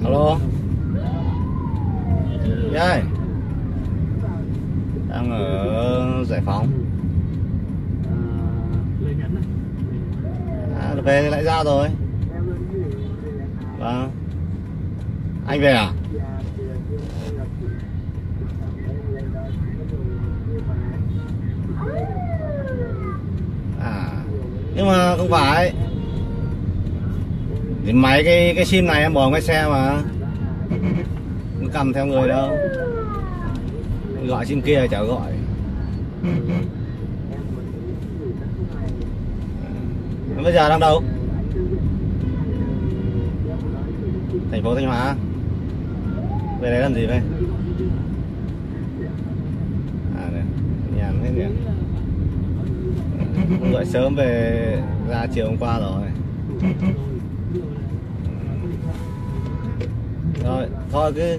Alo. Đây. Đang ở Giải Phóng. Về lại ra rồi. Vâng. Anh về à? Nhưng mà không phải. Thì máy cái sim này em bỏ ngoài xe mà. Không cầm theo người đâu. Gọi sim kia chả gọi. Bây giờ đang đâu? Thành phố Thanh Hóa. Về đấy làm gì vậy? À đây, nhàn thế nhỉ. Không gọi sớm về ra chiều hôm qua rồi. Rồi, thôi cái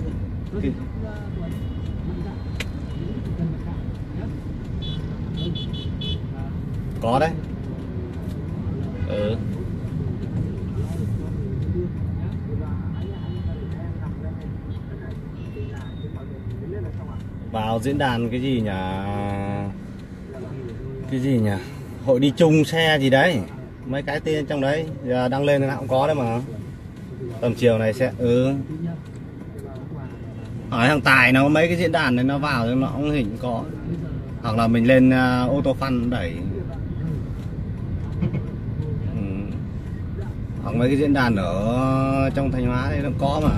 có đấy. Ừ. Vào diễn đàn cái gì nhỉ? Cái gì nhỉ? Hội đi chung xe gì đấy. Mấy cái tên trong đấy giờ đăng lên nào cũng có đấy mà. Tầm chiều này sẽ hỏi thằng Tài nó mấy cái diễn đàn này nó vào thì nó cũng hình có. Hoặc là mình lên ô tô Fun đẩy. Hoặc mấy cái diễn đàn ở trong Thanh Hóa thì nó có mà.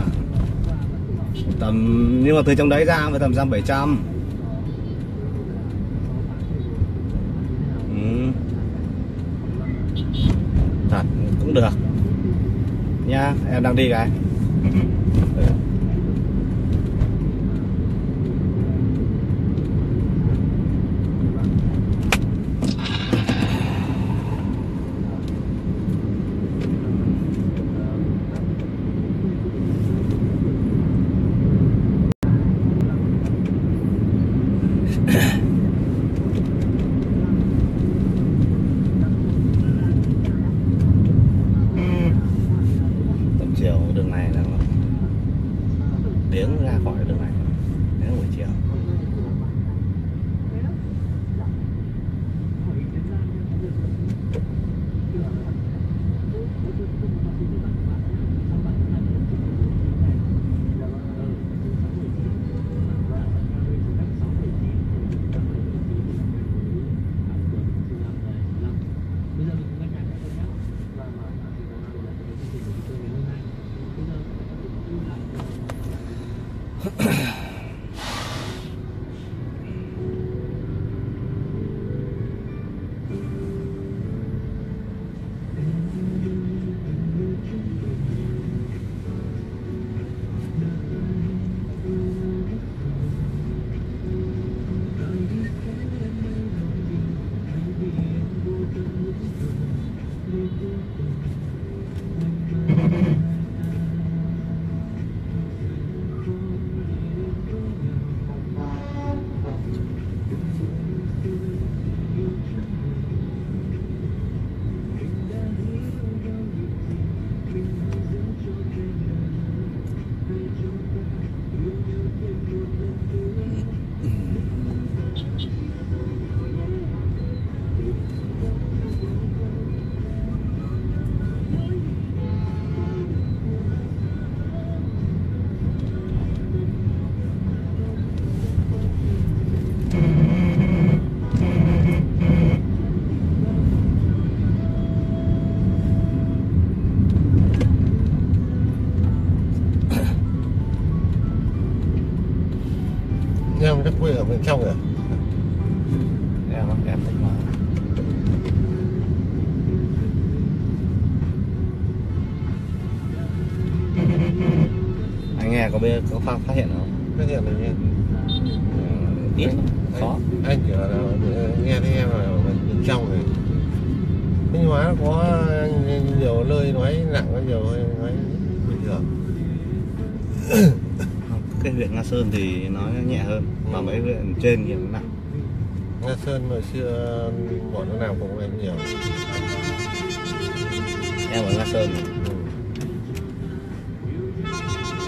Tầm nhưng mà từ trong đấy ra phải tầm 700. Thật cũng được nha, em đang đi cái. Đường này là tiếng ra khỏi đường này đến buổi chiều. Em chắc quê ở bên trong rồi. Em Thanh Hóa. Anh nghe có phát hiện không? Phát hiện rồi nghe. Ít khó. Anh chỉ là nghe thấy em là bên trong rồi. Thanh Hóa có nhiều nơi nói nặng, có nhiều nơi nói bình thường. Cái huyện Nga Sơn thì nói nhẹ hơn, mà mấy huyện trên thì nó nặng. Nga Sơn hồi xưa bọn nó làm cũng em nhiều. Em ở Nga Sơn này.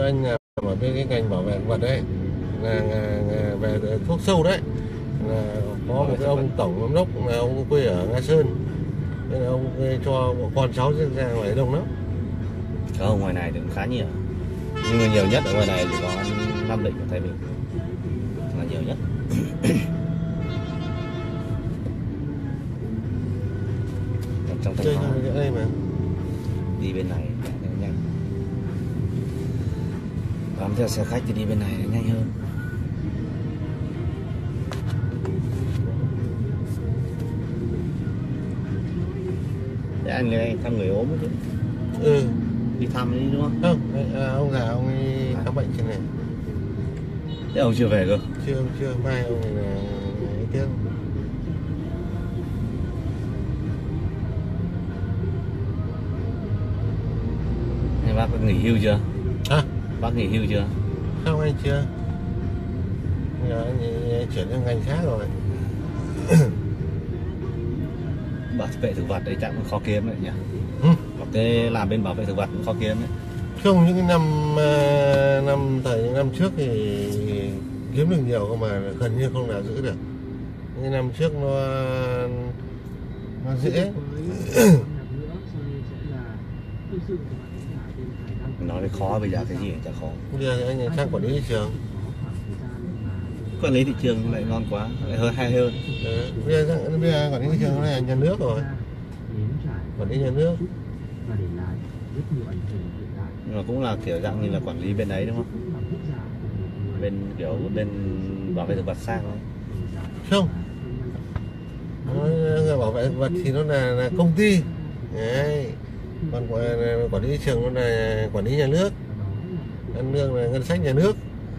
anh làm ở bên cái ngành bảo vệ thực vật đấy, là về thuốc sâu đấy, là có một cái ông tổng giám đốc là ông quê ở Nga Sơn, nên là ông cho con cháu ra ngoài đông lắm. Không, ngoài này thì cũng khá nhiều, nhưng mà nhiều nhất ở ngoài này chỉ có Nam Định và Thái Bình là nhiều nhất. Trong Chơi Thanh Hóa trong đây mà đi bên này nhanh, bám theo xe khách thì đi bên này nhanh hơn. Thế anh này thăm người ốm chứ? ừ Đi thăm đi đúng không? không, ông già ông ấy khám bệnh trên này. Thế ông chưa về cơ? Chưa mai ông này là ấy tiếc. Thế bác nghỉ hưu chưa? Hả? Bác nghỉ hưu chưa? Không, anh chưa. Giờ anh chuyển sang ngành khác rồi. Bảo vệ thực vật đấy chắc cũng khó kiếm đấy nhỉ? Ừ. Cái làm bên bảo vệ thực vật cũng khó kiếm đấy. Không, những cái năm trước thì kiếm được nhiều, cơ mà gần như không nào giữ được. Những cái năm trước nó dễ. Nói với khó, bây giờ cái gì chả khó. Bây giờ anh sang quản lý thị trường. Quản lý thị trường lại ngon quá, lại hơi hay hơn. Bây giờ quản lý thị trường này là nhà nước rồi. Quản lý nhà nước. Nhưng mà cũng là kiểu dạng như là quản lý bên đấy đúng không? Bên kiểu bên bảo vệ thực vật sang thôi. Không. Người bảo vệ thực vật thì nó là công ty. Đấy. Còn quản lý thị trường nó là quản lý nhà nước. Lương là ngân sách nhà nước.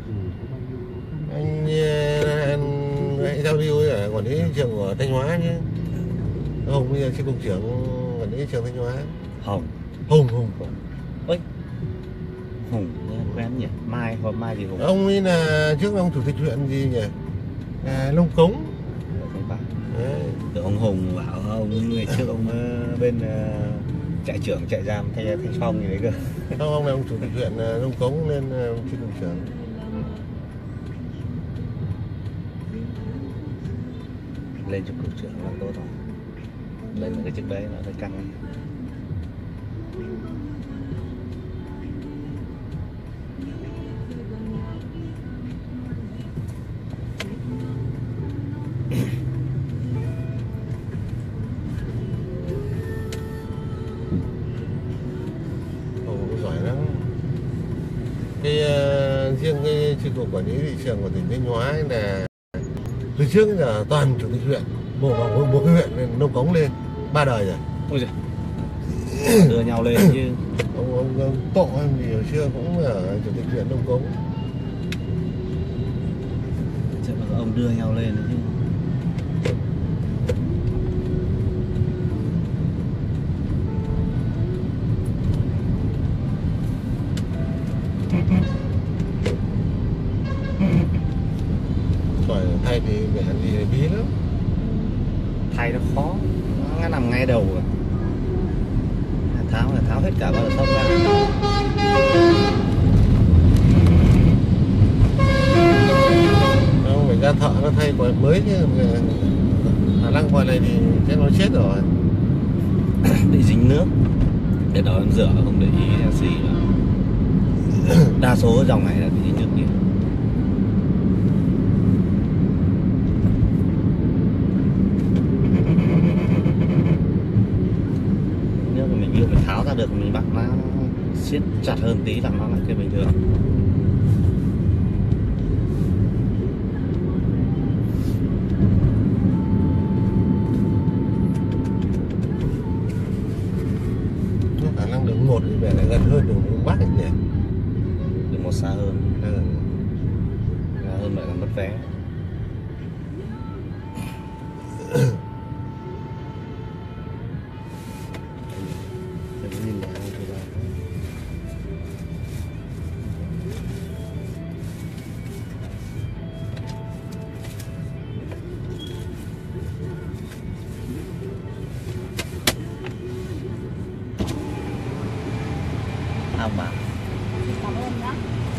Anh giao lưu với quản lý thị trường của Thanh Hóa nhé. Hùng bây giờ chi cục trưởng quản lý thị trường Thanh Hóa. Hùng. Ôi, Hùng quen nhỉ? Mai hoặc Mai gì Hùng? Ông ấy là trước ông chủ tịch huyện gì nhỉ? Long Cống. Không phải. Từ ông Hùng bảo ông ngày trước ông bên trại trưởng trại giam Thanh Phong gì đấy cơ. Không, ông là ông chủ tịch huyện Long Cống lên chi cục trưởng. Lên cho cục trưởng là tốt rồi. Lên cái chức đấy nó hơi căng. Giỏi lắm. Riêng cái chi cục quản lý thị trường của tỉnh Thanh Hóa là từ trước đến giờ toàn chủ tịch huyện, một cái huyện Nông Cống lên 3 đời rồi. Ôi giời. Đưa nhau lên chứ. Ông Tộ em thì hồi xưa cũng ở chủ tịch huyện Nông Cống. Chắc là ông đưa nhau lên chứ. Rồi thay thì mẹ gì bí lắm. Thay nó khó, nó nằm ngay đầu rồi. Tháo hết cả vào thông ra. Không phải ra thợ nó thay quả mới chứ. Khả năng quả này thì chắc nó chết rồi. Bị dính nước. Để đó em rửa không để ý xì vào. Đa số dòng này là bị dính nước nhiều. Nước mình ví dụ mình tháo ra được mình bắt nó siết chặt hơn tí là nó lại cái bình thường. Khả năng đường 1 thì mẹ lại gần hơn đường Bắc nhỉ? Đường 1 xa hơn. Xa hơn lại là mất vé. Không mà. Cảm ơn nhá.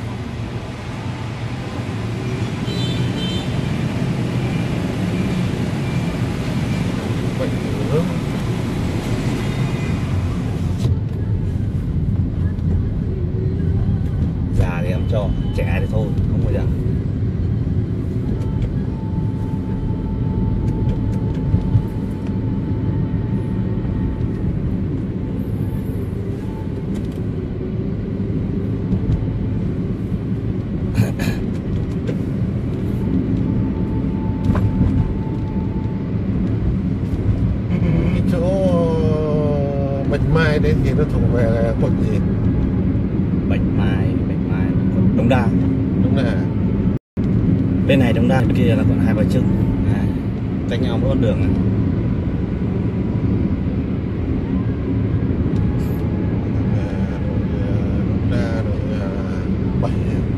cho trẻ thì thôi không bao giờ. Cái chỗ Bạch Mai đấy thì nó thuộc về quận gì? Bạch Mai Đống Đa. Đúng là Bên này Đống Đa, bên kia là quận Hai Bà Trưng. Cách nhau mỗi con đường này. Đống Đa đội 7.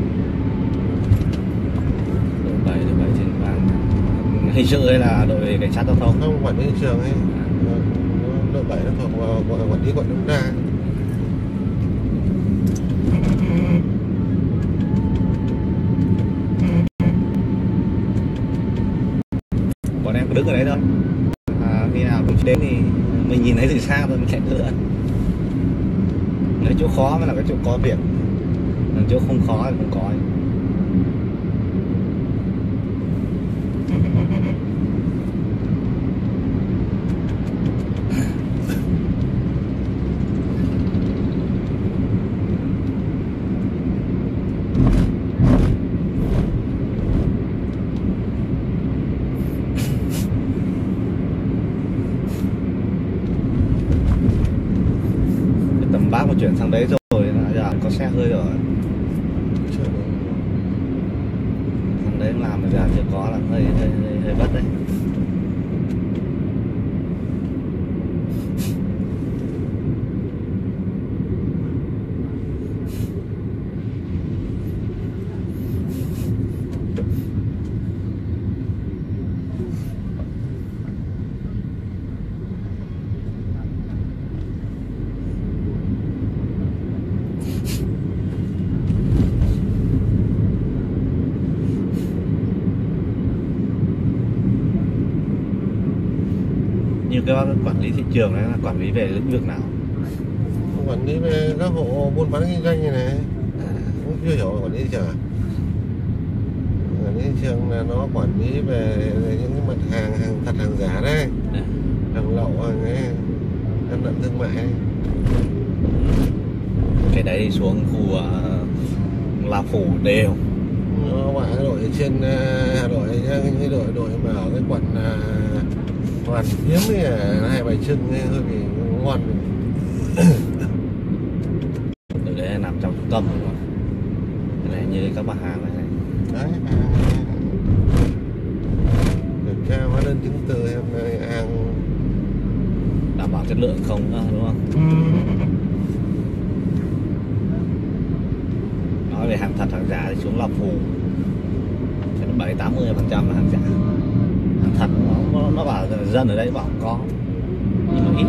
Đội 7 trên vàng. Hình sự đây là đội cảnh sát giao thông. Không, quản lý trường ấy. Đội 7 nó thuộc vào quản lý quận Đống Đa. Bọn em cứ đứng ở đấy thôi. Khi nào cũng đến thì mình nhìn thấy từ xa rồi mình chạy nữa. Cái chỗ khó mới là cái chỗ có việc, còn chỗ không khó thì không có. Tầm bác mà chuyển sang đấy rồi là giờ có xe hơi rồi. Sang đấy làm mà giờ chưa có là hơi bất đấy. Như cái bác quản lý thị trường đấy là quản lý về lĩnh vực nào? Quản lý về các hộ buôn bán kinh doanh này cũng chưa hiểu quản lý thị trường. Quản lý thị trường là nó quản lý về những cái mặt hàng thật hàng giả đấy, hàng lậu, hàng gian lận thương mại. Cái đấy xuống khu La Phủ đều. Nó bạn đội trên Hà Nội nhá, cái đội mà ở cái quận Hoàn Kiếm ấy, Hai Bà Trưng ấy, hơi bị ngon. Từ đấy nằm trong trung tâm rồi. Cái này như các mặt hàng này. Đấy, kiểm tra hóa đơn chứng từ em hàng Đảm bảo chất lượng không nữa, đúng không? Nói về hàng thật hàng giả thì xuống La Phủ 70-80% là hàng giả. Hàng thật nó bảo dân ở đấy bảo có nhưng mà ít.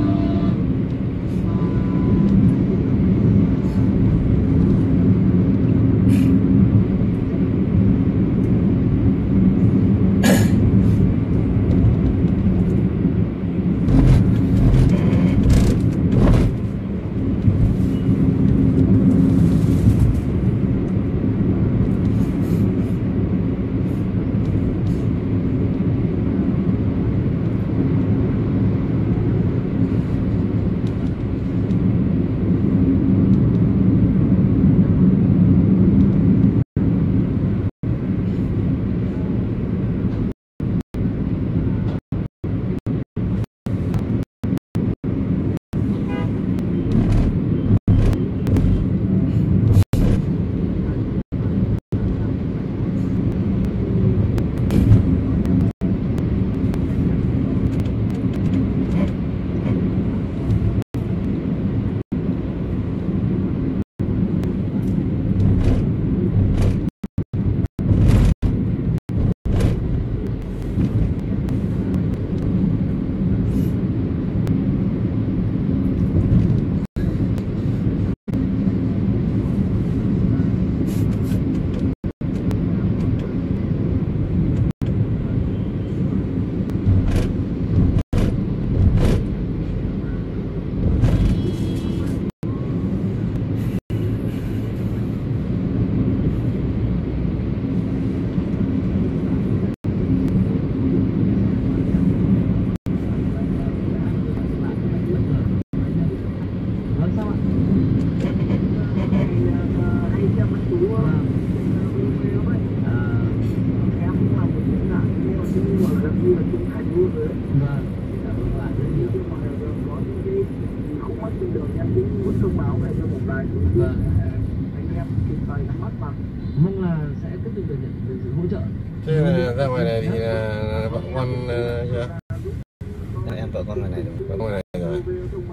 Vâng. Mong là sẽ tiếp tục được nhận được sự hỗ trợ. Thế là ra ngoài này thì là vợ con chưa? Em vợ con ngoài này rồi. Vợ con ngoài này rồi.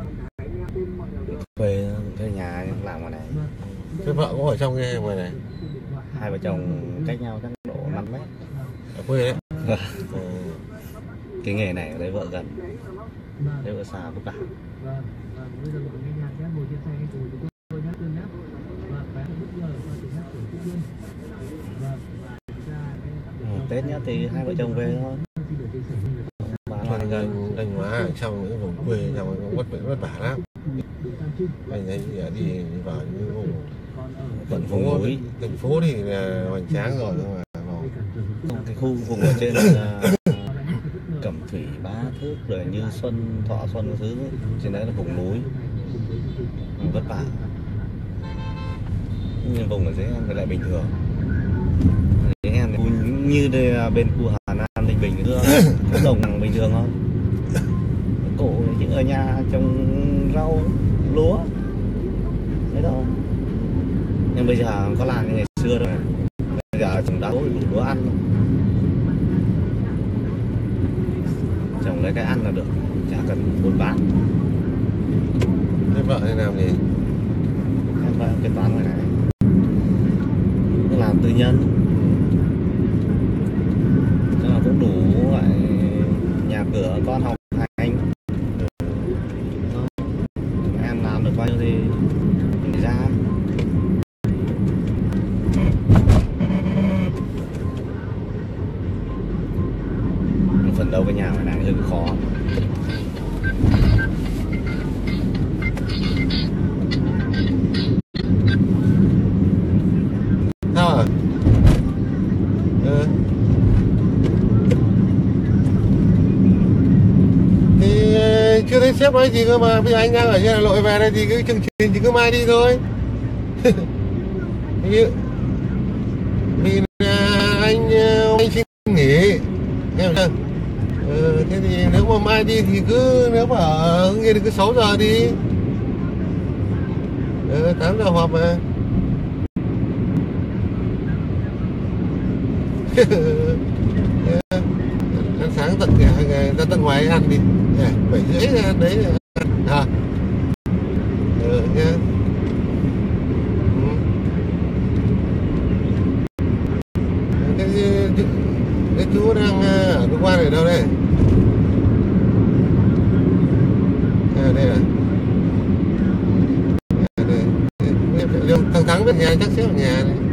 Thuê nhà làm ngoài này. Thế vợ cũng ở trong cái ngoài này. Hai vợ chồng cách nhau chắc độ 5 mét. Ở quê đấy. Cái nghề này ở đây vợ gần, đây vợ xa vất vả. Vâng, bây giờ mọi người nhà sẽ ngồi trên xe cùng chúng tôi nhắc cân nhắc và vé bất ngờ qua từ nhắc của Phúc Yên. Vâng, và Tết nhá thì hai vợ chồng về thôi. Kinh doanh Thanh Hóa ở trong những vùng quê trong nó vất vả lắm. Anh ấy đi vào những vùng thành phố thì là hoành tráng rồi, nhưng mà cái khu vùng ở trên Cẩm Thủy, Bá Thước rồi Như Xuân, Thọ Xuân cái thứ trên đấy là vùng núi vất vả, nhưng vùng ở dưới em thì lại bình thường. Dưới em thì như đây bên khu Hà Nam, Ninh Bình nữa, cái đồng bình thường không? Cổ chứ ở nhà trồng rau lúa đấy đâu, nhưng bây giờ có làm như ngày xưa đâu. Bây giờ trồng đã đủ lúa ăn rồi. Trồng lấy cái ăn là được, chả cần buôn bán. thế vợ thì làm gì? Em phải kế toán ngoài này, làm tư nhân cho là cũng đủ lại nhà cửa con học hành. Em làm được bao nhiêu thì mình ra. Phần đầu cái nhà ngoài này hơi khó. Sao à? Thì chưa thấy sếp nói gì cơ mà. Bây giờ anh đang ở trên Hà Nội về đây thì cái chương trình thì cứ mai đi thôi. Vì anh xin nghỉ, em chưa? Thế thì nếu mà mai đi thì nếu mà ở Hưng Yên thì cứ 6 giờ đi. 8 giờ họp mà. Ăn sáng ra tận ngoài ăn đi. 7:30 ra ăn đấy à. Nha. Cái chú đang ở cơ quan ở đâu đây? Đây à? Đây. Thằng Thắng bên nhà chắc xếp ở nhà này.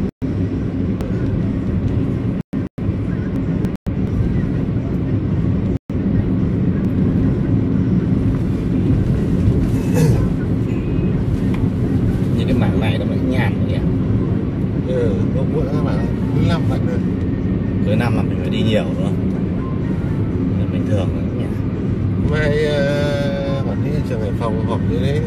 Những cái mảng này nó lại nhàn nhỉ? Có bữa các bạn cứ 5 phận rồi. Cuối năm là mình phải đi nhiều đúng không? Bình thường là nhàn. Mai quản lý trường Hải Phòng họp như đấy,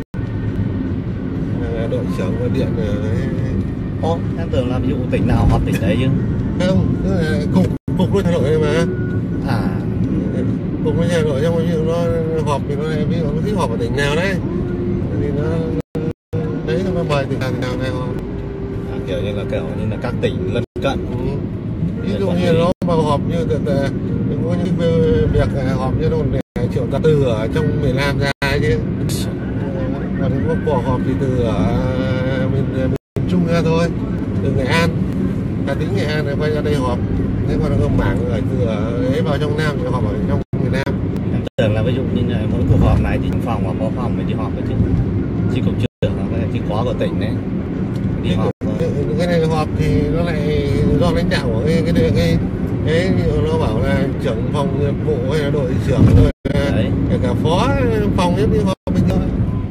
đội trưởng gọi điện Ồ, em tưởng là ví dụ tỉnh nào họp tỉnh đấy chứ. không, tức là cục lên Hà Nội mà. Cục lên Hà Nội trong ví dụ nó họp thì nó ví dụ nó thích họp ở tỉnh nào đấy thì nó đấy nó mời tỉnh nào này họp. Kiểu như là các tỉnh lân cận. Ví dụ như nó vào họp như có những việc họp như nó Triệu Tập từ ở trong miền Nam ra chứ. Còn có cuộc họp thì từ ở miền Trung ra thôi, từ Nghệ An, Hà Tĩnh, Nghệ An rồi quay ra đây họp. Thế còn có mảng ở từ ấy vào trong Nam thì họp ở trong miền Nam. Em tưởng là ví dụ như là mỗi cuộc họp này thì phòng hoặc phó phòng mới đi họp chứ. Chi cục trưởng hoặc là chi phó của tỉnh đấy đi họp thôi. Cái này họp thì nó lại do lãnh đạo của cái nó bảo là trưởng phòng nghiệp vụ hay là đội trưởng rồi kể cả phó phòng ấy đi họp bình thường.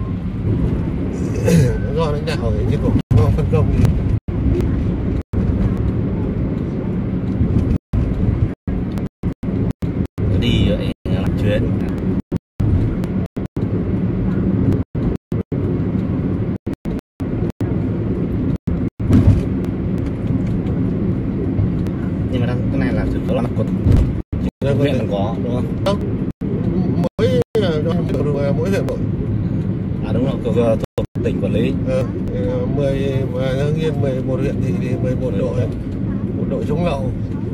Do lãnh đạo ở chi cục phân công gì. Đi vậy làm chuyến. Nhưng mà cái này là sự làm của huyện có đúng không? Mỗi huyện đội. Đúng thuộc tỉnh quản lý. 10 mà Hưng Yên 11 huyện thị thì 11 đội, một đội chống lậu.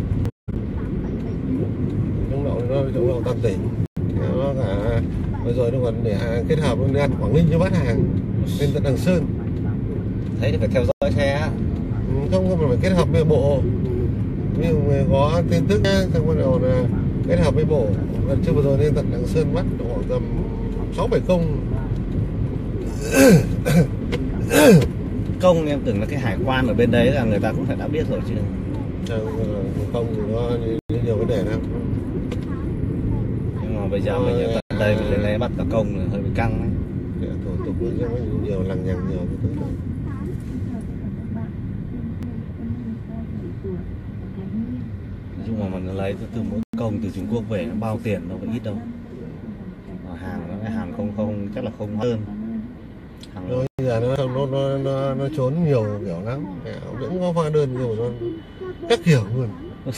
Chống lậu nó chống lậu toàn tỉnh. Nó cả bây giờ nó còn để kết hợp với ăn Quảng Ninh cho bắt hàng lên tận Lạng Sơn. Thế thì phải theo dõi xe. Không phải kết hợp với bộ. Ví dụ có tin tức nhá, xong bắt đầu là kết hợp với bộ. Lần trước vừa rồi lên tận Lạng Sơn bắt khoảng tầm 6-7 công. Công em tưởng là cái hải quan ở bên đấy là người ta cũng phải đã biết rồi chứ. Công thì nó nhiều vấn đề lắm. Nhưng mà bây giờ mình ở tận đây mình lên đây bắt cả công là hơi bị căng đấy. Thủ tục nó nhiều, lằng nhằng nhiều cái thứ đó. Nói chung mà mình lấy từ mỗi công từ Trung Quốc về nó bao tiền đâu có ít đâu. Mà hàng không chắc là không hơn. Bây giờ nó trốn nhiều kiểu lắm, vẫn có hóa đơn nhiều, nó các kiểu luôn.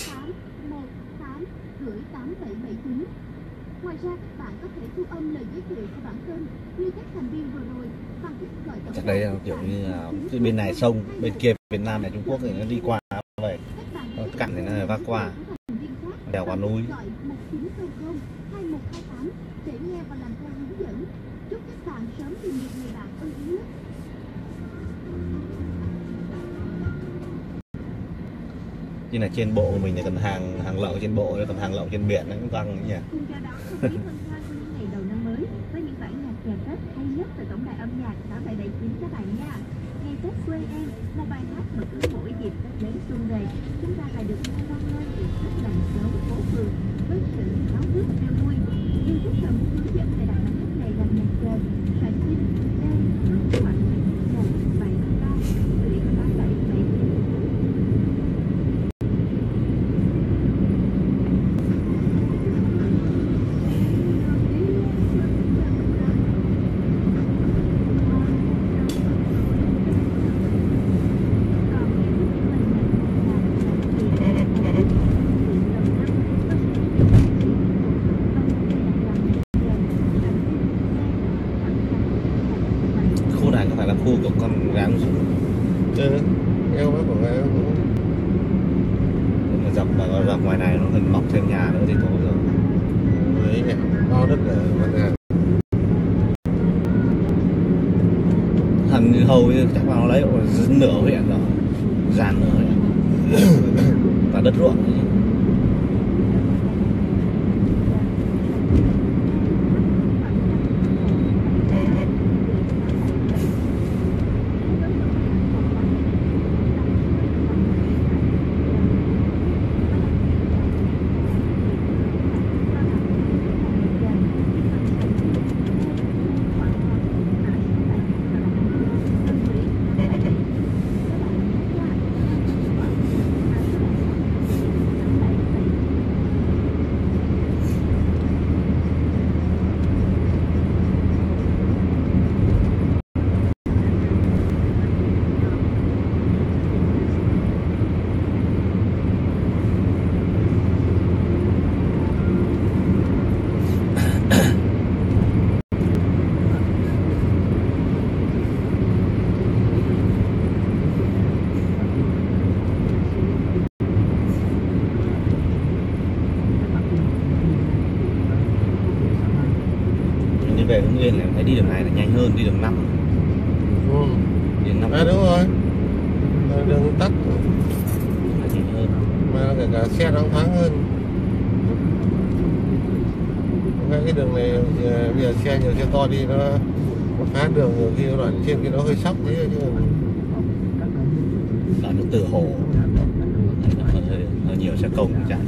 Ngoài ra, bạn có thể thu âm lời giới thiệu của bản thân như các thành viên vừa rồi bằng cách gọi tổng Chắc đấy là kiểu như là bên này sông, bên kia Việt Nam này Trung Quốc thì nó đi qua vậy. Cặn thì nó vác qua, đèo qua núi. gọi 1900 2128 để nghe và làm theo hướng dẫn. Chúc các bạn sớm tìm được người bạn ưng ý nhất. Như là trên bộ của mình thì cần hàng lậu trên bộ, còn hàng lậu trên biển nó cũng căng nhỉ. Cùng chào đón không khí hân hoan của những ngày đầu năm mới với những bản nhạc chào Tết hay nhất từ tổng đài âm nhạc 8779 các bạn nha. Ngày Tết quê em, một bài hát mà cứ mỗi dịp Tết đến xuân về, chúng ta lại được nghe vang lên từ khắp làng xóm phố phường với sự háo hức reo vui. Yêu thích cầm hướng dẫn để đặt bài hát này làm nhạc trời, soạn tin, tên, số thoại 1733 gửi 3779. Khu này có phải là khu của con gái không? Eo bác của gái cũng Mà dọc ngoài này nó cần mọc thêm nhà nữa thì thôi rồi. ấy này, bao đất ở mặt hàng. Hầu như chắc là nó lấy nửa huyện rồi, dàn nửa huyện và đất ruộng ấy. Về Hưng Yên là em thấy đi đường này là nhanh hơn đi đường 5. Đường 5 Đúng rồi, đường tắt là nhanh hơn. mà kể cả xe nó thoáng hơn. Cái đường này bây giờ xe nhiều, xe to đi nó phá đường, nhiều khi đoạn trên kia nó hơi sóc thế chứ. Là nó từ hồ hơi nhiều xe công chạy.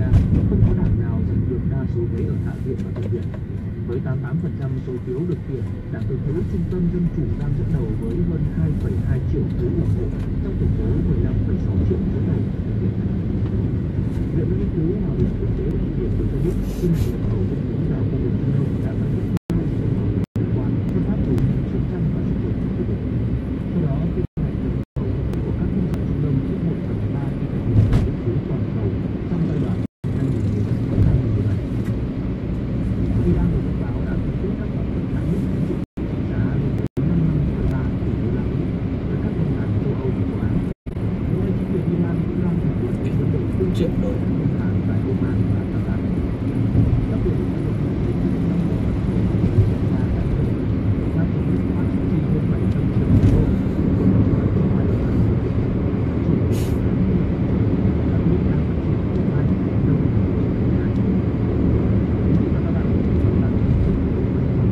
Italia, không có đảng nào giành được đa số ghế ở Hạ viện và Thượng viện. Với 88% số phiếu được tuyển, đảng Cực hữu Trung tâm Dân chủ đang dẫn đầu với hơn 2,2 triệu phiếu ủng hộ trong tổng số 15,6 triệu phiếu bầu. Viện nghiên cứu hòa bình quốc tế của Thụy Điển vừa cho biết, chương trình nhập khẩu vũ khí vào khu vực Trung Đông đã tăng gấp 2 quan xuất phát từ chiến tranh và xung đột khu vực. Theo đó, kim ngạch nhập khẩu của các quốc gia Trung Đông chiếm 1/3 kim ngạch nhập khẩu vũ khí toàn cầu trong giai đoạn 2017. Iran được thông báo đã ký kết các thỏa thuận hạn mức tín dụng trị giá lên tới 55,3 tỷ đô la Mỹ với các ngân hàng châu Âu và châu Á. Hiện nay, chính quyền Iran cũng đang thực hiện các vấn đề tương tự với các ngân hàng tại Oman và Qatar. Các quyền lực các đồng minh đến từ năm bộ phận của quốc gia đã khởi động và chống nước khoản chi hơn 700 triệu đô của một loại thương mại đầu hàng chủ nghĩa. Chủ tịch các nước đang phát triển thương mại đông và quý vị và các bạn đang lắng nghe chương trình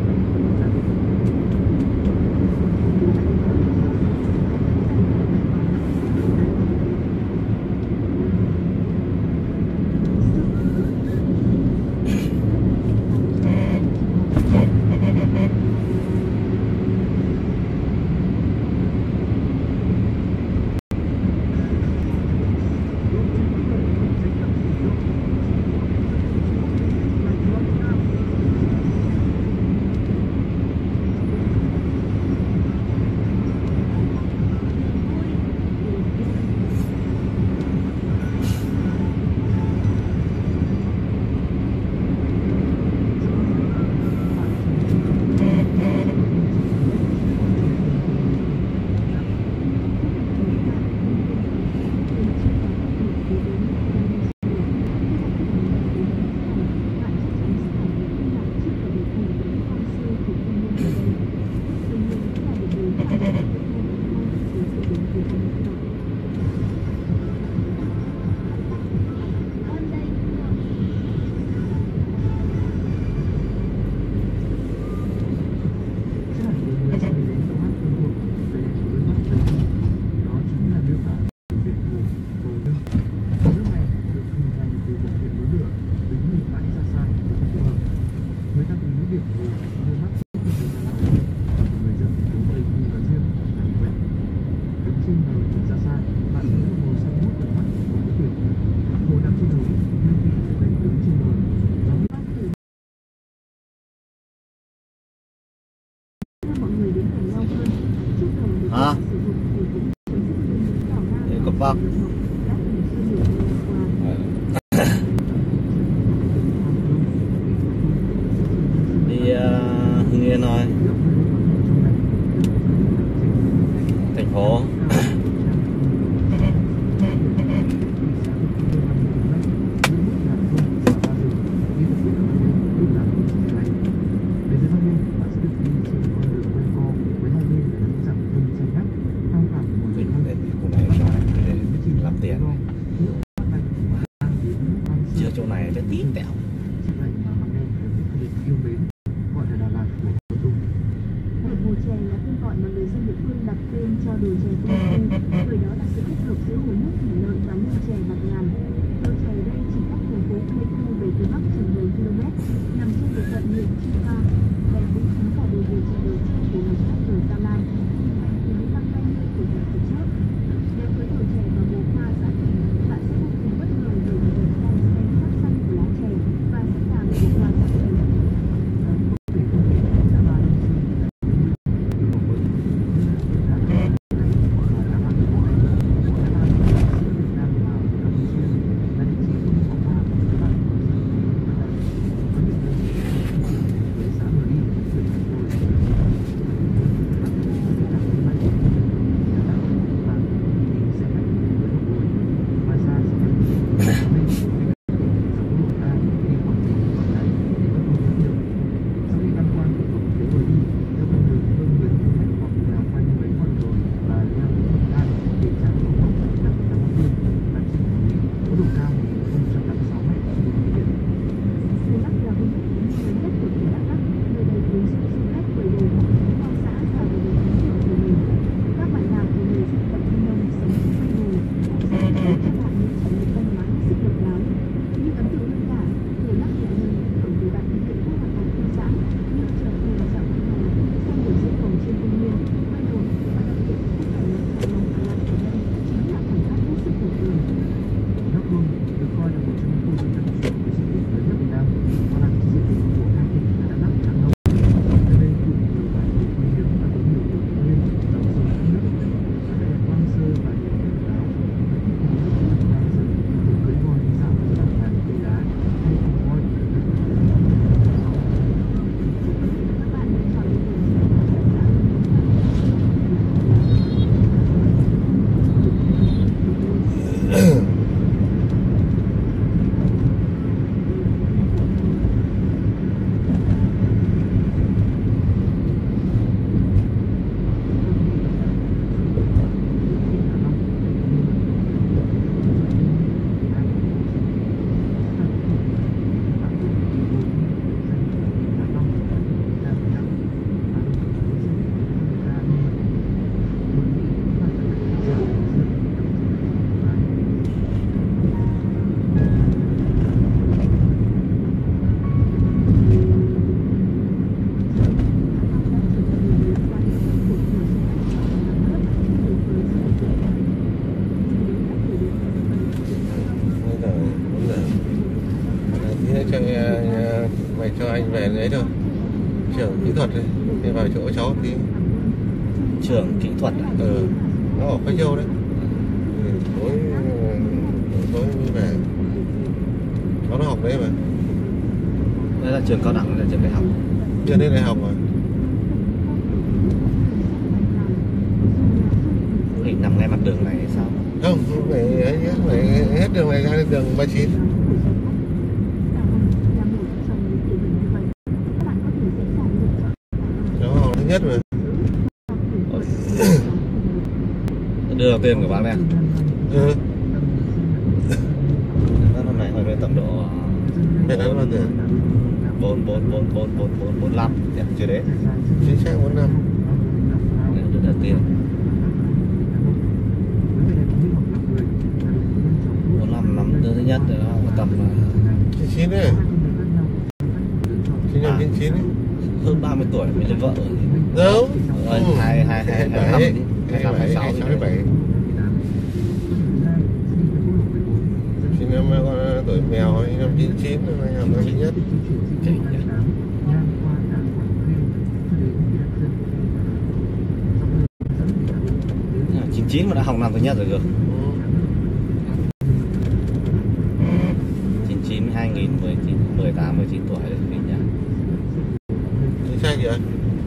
Vâng. Đi Hưng Yên thôi. Thành phố. Chưa chỗ này chắc tí tẹo. Hồ chè là tên gọi mà người dân địa phương đặt tên cho đồi chè Tung Xu, bởi đó là sự kết hợp giữa hồ nước thủy lợi và nương chè bạt ngàn. Đồi chè đây chỉ cách thành phố Pleiku về phía bắc chừng 10 km, nằm trên địa phận huyện Chư Pa. Đây cũng chính là đồi chè đầu tiên của ngành thép đồi Gia Lai, hình thành từ những năm 20 của thời kỳ trước. Đến với đồi chè và mùa hoa xã Thành, bạn sẽ vô cùng bất ngờ bởi một đồi chè xanh sắc xanh của lá chè và sắc vàng mày cho anh về đấy thôi, trưởng kỹ thuật đi, đi vào chỗ cháu tí. Trưởng kỹ thuật à? Ừ, nó ở Khoai Châu đấy. Ừ, tối mới về. Cháu nó học đấy mà. Đây là trường cao đẳng hay là trường đại học? Chưa đến đại học rồi. Thì nằm ngay mặt đường này hay sao? Không, phải hết đường này ra đến đường 39. Cháu học thứ nhất mà. Đưa tiền của bác đây. Ừ. Hôm nay hồi về tầm độ Mẹ nói bao tiền? 45 chưa đấy. Chính xác 45. Đưa tiền 45 năm đưa thứ nhất rồi đó, tầm 99 đấy. Sinh năm 99 đấy. hơn 30 tuổi mới lấy vợ. Đâu? Rồi 27 sinh năm con tuổi mèo, sinh năm 99 năm học năm thứ nhất. 99 mà đã học năm thứ nhất rồi cơ. 99 2019 18 19 tuổi rồi mình nhá. Chính xác vậy?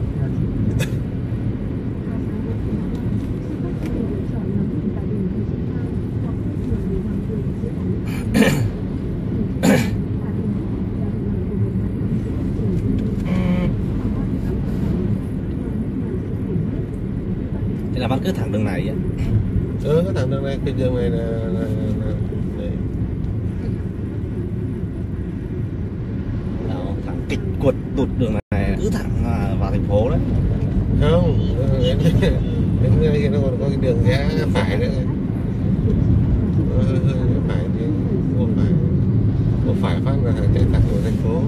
Thế là bác cứ thẳng đường này á. Cái thằng đường này, cái đường này là đấy. Đó, thẳng kịch quật tụt đường này cứ thẳng vào thành phố đấy. Không, đến đây nó còn có cái đường rẽ phải nữa. Hơi phải thì vô phải phát là chạy thẳng vào thành phố.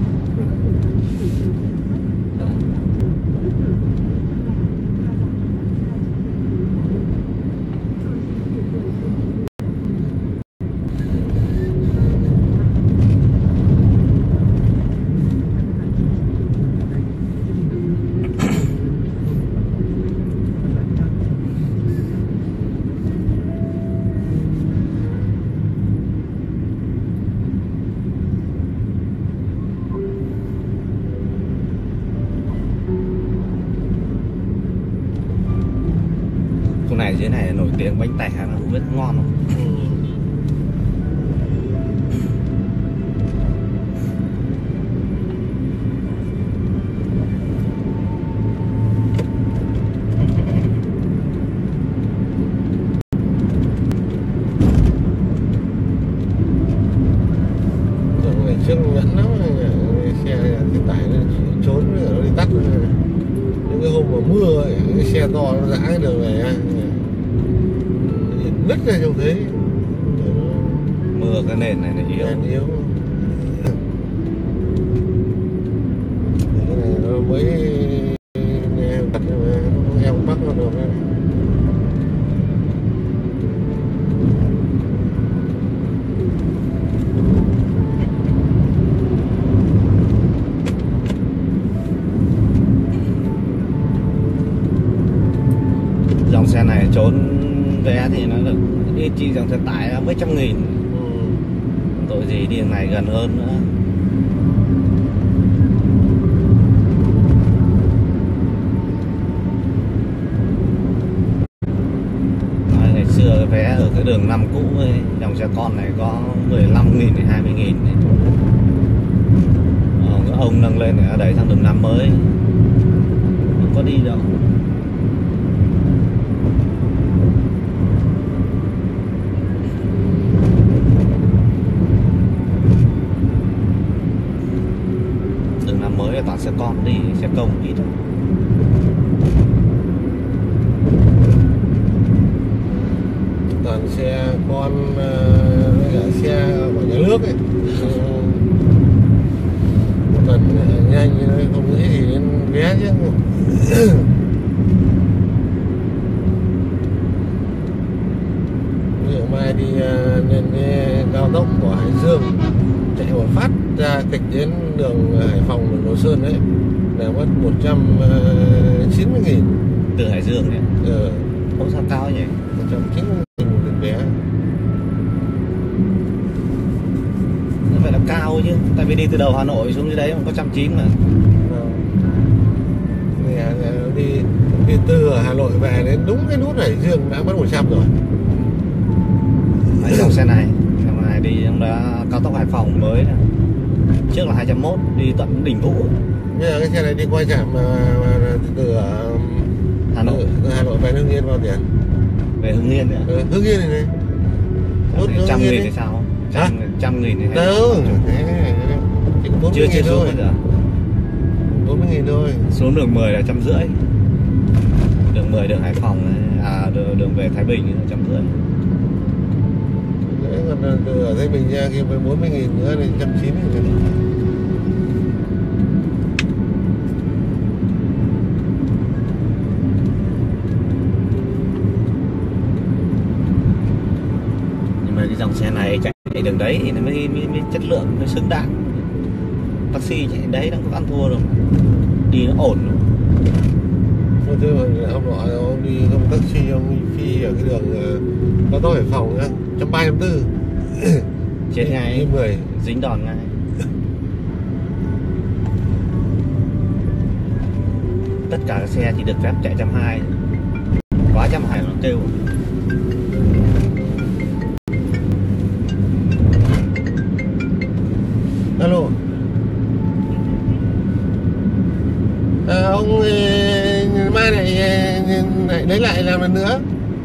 Chỗ này dưới này nổi tiếng bánh tẻ nó không biết ngon không? Đường này trước nhẫn lắm, xe thì tải nó trốn rồi nó đi tắt rồi. Những cái hôm mà mưa ấy, cái xe to nó dã cái đường này nứt ra trông thấy. Mưa cái nền này là yếu. Đèn yếu. Cái này nó mới bật mà nó heo bắc nó được này. Dòng xe này trốn vé thì nó được đi chi dòng xe tải là mấy trăm nghìn. Tội gì đi đường này gần hơn nữa. Ngày xưa cái vé ở cái đường năm cũ ấy, dòng xe con này có 15.000 đến 20.000 ông nâng lên để đẩy sang đường năm mới không có đi đâu. Đường năm mới là toàn xe con đi, xe công ít thôi. Toàn xe con với cả xe của nhà nước ấy. Toàn nhanh như thế không nghĩ gì đến vé chứ. Ví dụ mai đi lên cái cao tốc của Hải Dương chạy một phát ra kịch đến đường Hải Phòng, đường Đồ Sơn đấy là mất 190.000. Từ Hải Dương này. Không sao cao nhỉ? 190.000 một lượt vé. Nó phải là cao chứ, tại vì đi từ đầu Hà Nội xuống dưới đấy cũng có 190 mà. Đi từ Hà Nội về đến đúng cái nút Hải Dương đã mất 100 rồi. Dòng xe này đi trong đó cao tốc Hải Phòng mới này. Trước là 201 đi tận đỉnh Vũ. Bây giờ cái xe này đi qua trạm từ Hà Nội. Từ Hà Nội về Hưng Yên bao tiền? Về Hưng Yên nữa. Hưng Yên này. 100.000 thì sao? 100.000 thì đâu? Chỉ có 40.000 chưa thôi. Bây giờ 40.000 thôi. Xuống đường 10 là 150. Đường 10 đường Hải Phòng này, đường về Thái Bình là 150. Còn từ ở Thái Bình ra kia với 40.000 nữa thì 190.000. Nhưng mà cái dòng xe này chạy đường đấy thì nó mới chất lượng, mới xứng đáng. Taxi chạy đấy nó có ăn thua rồi, đi nó ổn luôn. Thế mà ông nói ông đi không taxi, ông phi ở cái đường cao tốc Hải Phòng nhá, 130, 140. Chết ngay, 10 dính đòn ngay. Tất cả các xe chỉ được phép chạy 120. Quá 120 nó kêu. Alo. Ông mai này lấy lại làm lần nữa.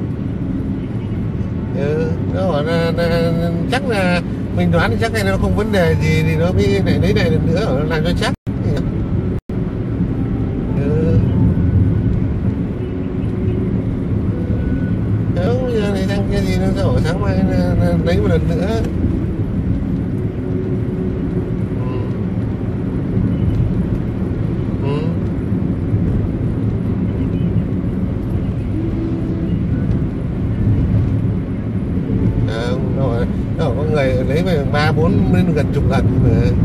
Nó bảo là chắc là mình đoán thì chắc là nó không vấn đề gì thì nó mới lại lấy lại lần nữa, nó làm cho chắc. Không, bây giờ này sang kia gì nó sẽ bảo sáng mai lấy một lần nữa. Có người lấy về 3-4 đến gần chục lần mà.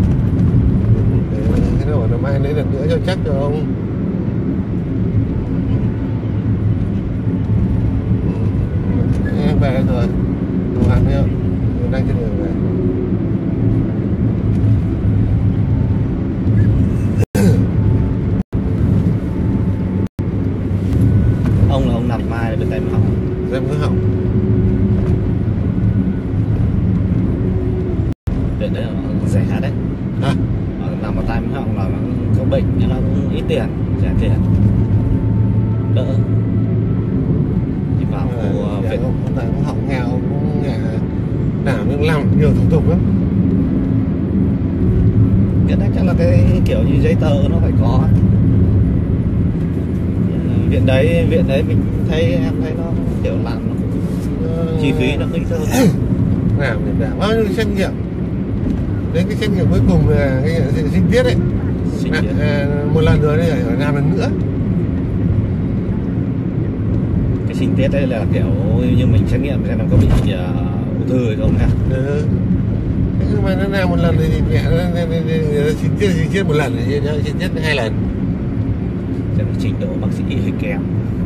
Thế nó bảo là mai lấy lần nữa cho chắc cho ông. Em về rồi. Đồ ăn thấy không? Mình đang trên đường về. Ông là ông nằm mai là bên tay họng. Em cứ hỏng. Để đấy là rẻ đấy. Nằm ở tai mũi họng là nó có bệnh nhưng nó cũng ít tiền, rẻ tiền, đỡ. Chỉ vào khu Việt cũng họng nghèo cũng làm nhiều thủ tục lắm. Cái đấy chắc là cái kiểu như giấy tờ nó phải có. Viện đấy mình thấy, em thấy nó kiểu làm nó cũng chi phí nó ít hơn. Làm để bao nhiêu xét nghiệm. Đến cái xét nghiệm cuối cùng là cái sinh tiết ấy. Một lần rồi đây phải làm lần nữa. Cái sinh tiết đấy là kiểu như mình xét nghiệm xem nó có bị ung thư hay không nha. Nhưng mà nó làm một lần thì mẹ nó sinh tiết một lần thì nó sinh tiết 2 lần. Xem trình độ bác sĩ hơi kém.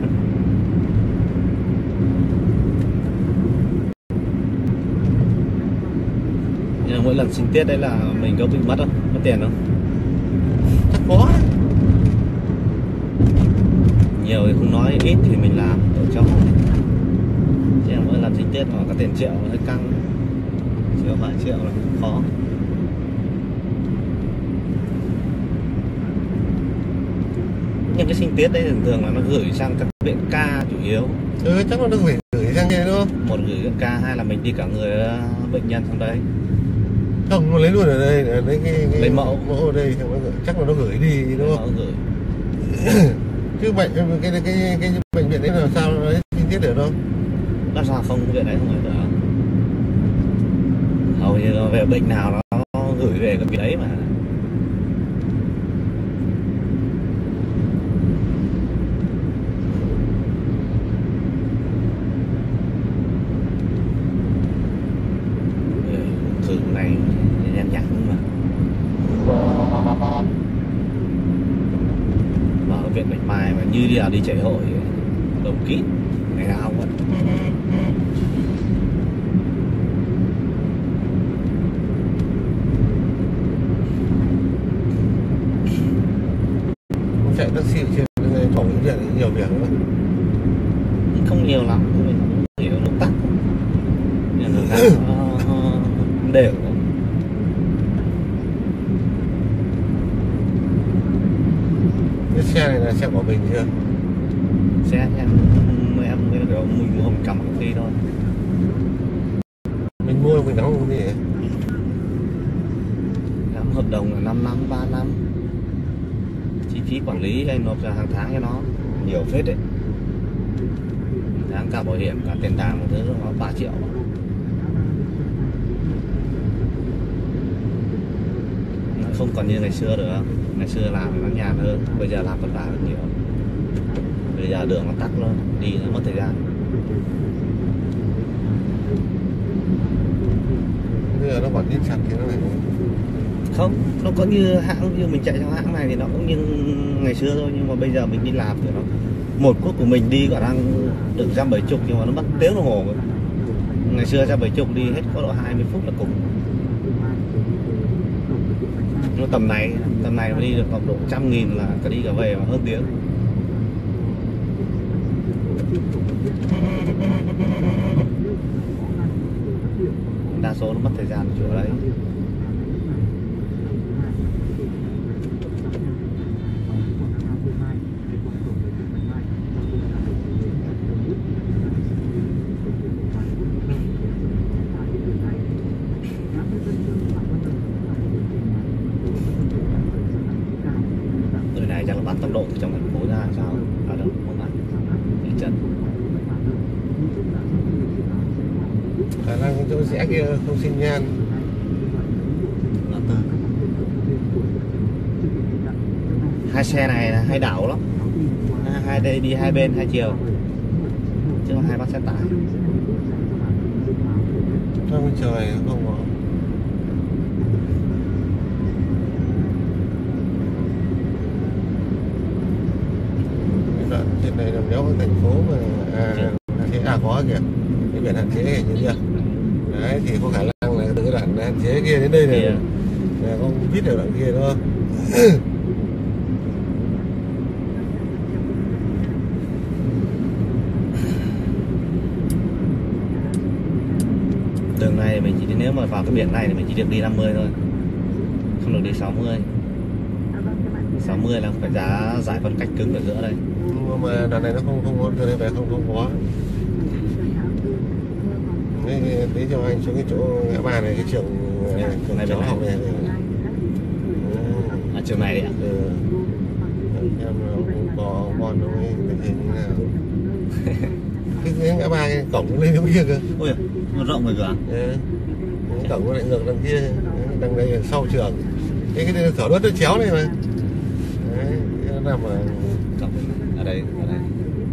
Nhưng mỗi lần sinh tiết đấy là mình có bị mất không? Mất tiền không? Chắc có. Nhiều thì không nói, ít thì mình làm tổ cho. Chứ mỗi lần sinh tiết mà có tiền triệu nó hơi căng. Chỉ có vài triệu là cũng khó. Nhưng cái sinh tiết đấy thường là nó gửi sang các viện ca chủ yếu. Chắc nó gửi sang kia đúng không? Một gửi viện ca, hai là mình đi cả người bệnh nhân sang đây. Không, nó lấy luôn ở đây, lấy cái lấy mẫu ở đây, chắc là nó gửi đi đúng không? Mẫu gửi. Chứ cái bệnh viện đấy là sao nó lấy sinh tiết được đâu? Làm sao không, viện đấy không phải được. Hầu như nó về bệnh nào nó gửi về cái viện đấy mà. Thử này nhăn nhẵn mà. Bạch Mai mà như đi chạy hội đồng kín ngày nào vậy. Chạy taxi trên cổng bệnh viện nhiều việc nữa. Không nhiều lắm, mình hiểu lúc tắt nên là đều. Cái xe này là xe của mình chưa? Xe em mới kiểu mình không cầm công ty thôi. Mình mua mình đóng cái gì vậy? Em hợp đồng là 5 năm, 3 năm. Chi phí quản lý anh nộp ra hàng tháng cho nó nhiều phết đấy. Tháng cả bảo hiểm, cả tiền đàng một thứ nó 3 triệu. Nó không còn như ngày xưa nữa. Ngày xưa làm nó nhàn hơn, bây giờ làm vất vả hơn nhiều. Bây giờ đường nó tắc luôn, đi nó mất thời gian. Bây giờ nó còn đi chặt thì nó lại Không, nó có như hãng, như mình chạy trong hãng này thì nó cũng như ngày xưa thôi. Nhưng mà bây giờ mình đi làm thì nó một quốc của mình đi cả đang được 170 nhưng mà nó mất tiếng đồng hồ. Ngày xưa 170 đi hết có độ 20 phút là cùng. Nó tầm này mà đi được khoảng độ 100.000 là cả đi cả về mà hơn tiếng. Đa số nó mất thời gian chỗ đấy. Người này chắc là bắt tốc độ từ trong thành phố ra sao? Ở đâu không bạn? Đi chân. khả năng cái chỗ rẽ kia không xin nhan. Hai xe này là hay đảo lắm. Hai đây đi hai bên hai chiều. Chứ không hai bắt xe tải. Trong trời không có. Đoạn trên này là đéo thành phố mà có kìa, cái biển hạn chế này như chưa? Đấy thì có khả năng là từ cái đoạn hạn chế kia đến đây này là không biết được đoạn kia đâu. Đường này mình chỉ nếu mà vào cái biển này thì mình chỉ được đi 50 thôi, không được đi 60. 60 là phải giá giải phân cách cứng ở giữa đây. Nhưng mà đoạn này nó không có từ đây về không có. Tí cho anh xuống cái chỗ ngã ba này, cái trường này cháu học này. À, trường này đấy ạ? Ừ. Em không có con đâu ấy, tình hình như nào. Cái ngã ba cái cổng lên cái kia cơ. Ôi, nó rộng rồi kìa. Ừ. Cái cổng nó lại ngược đằng kia, đằng đây là sau trường. Cái thửa đất nó chéo này mà. Đấy, nó nằm ở cổng ở đây, ở đây.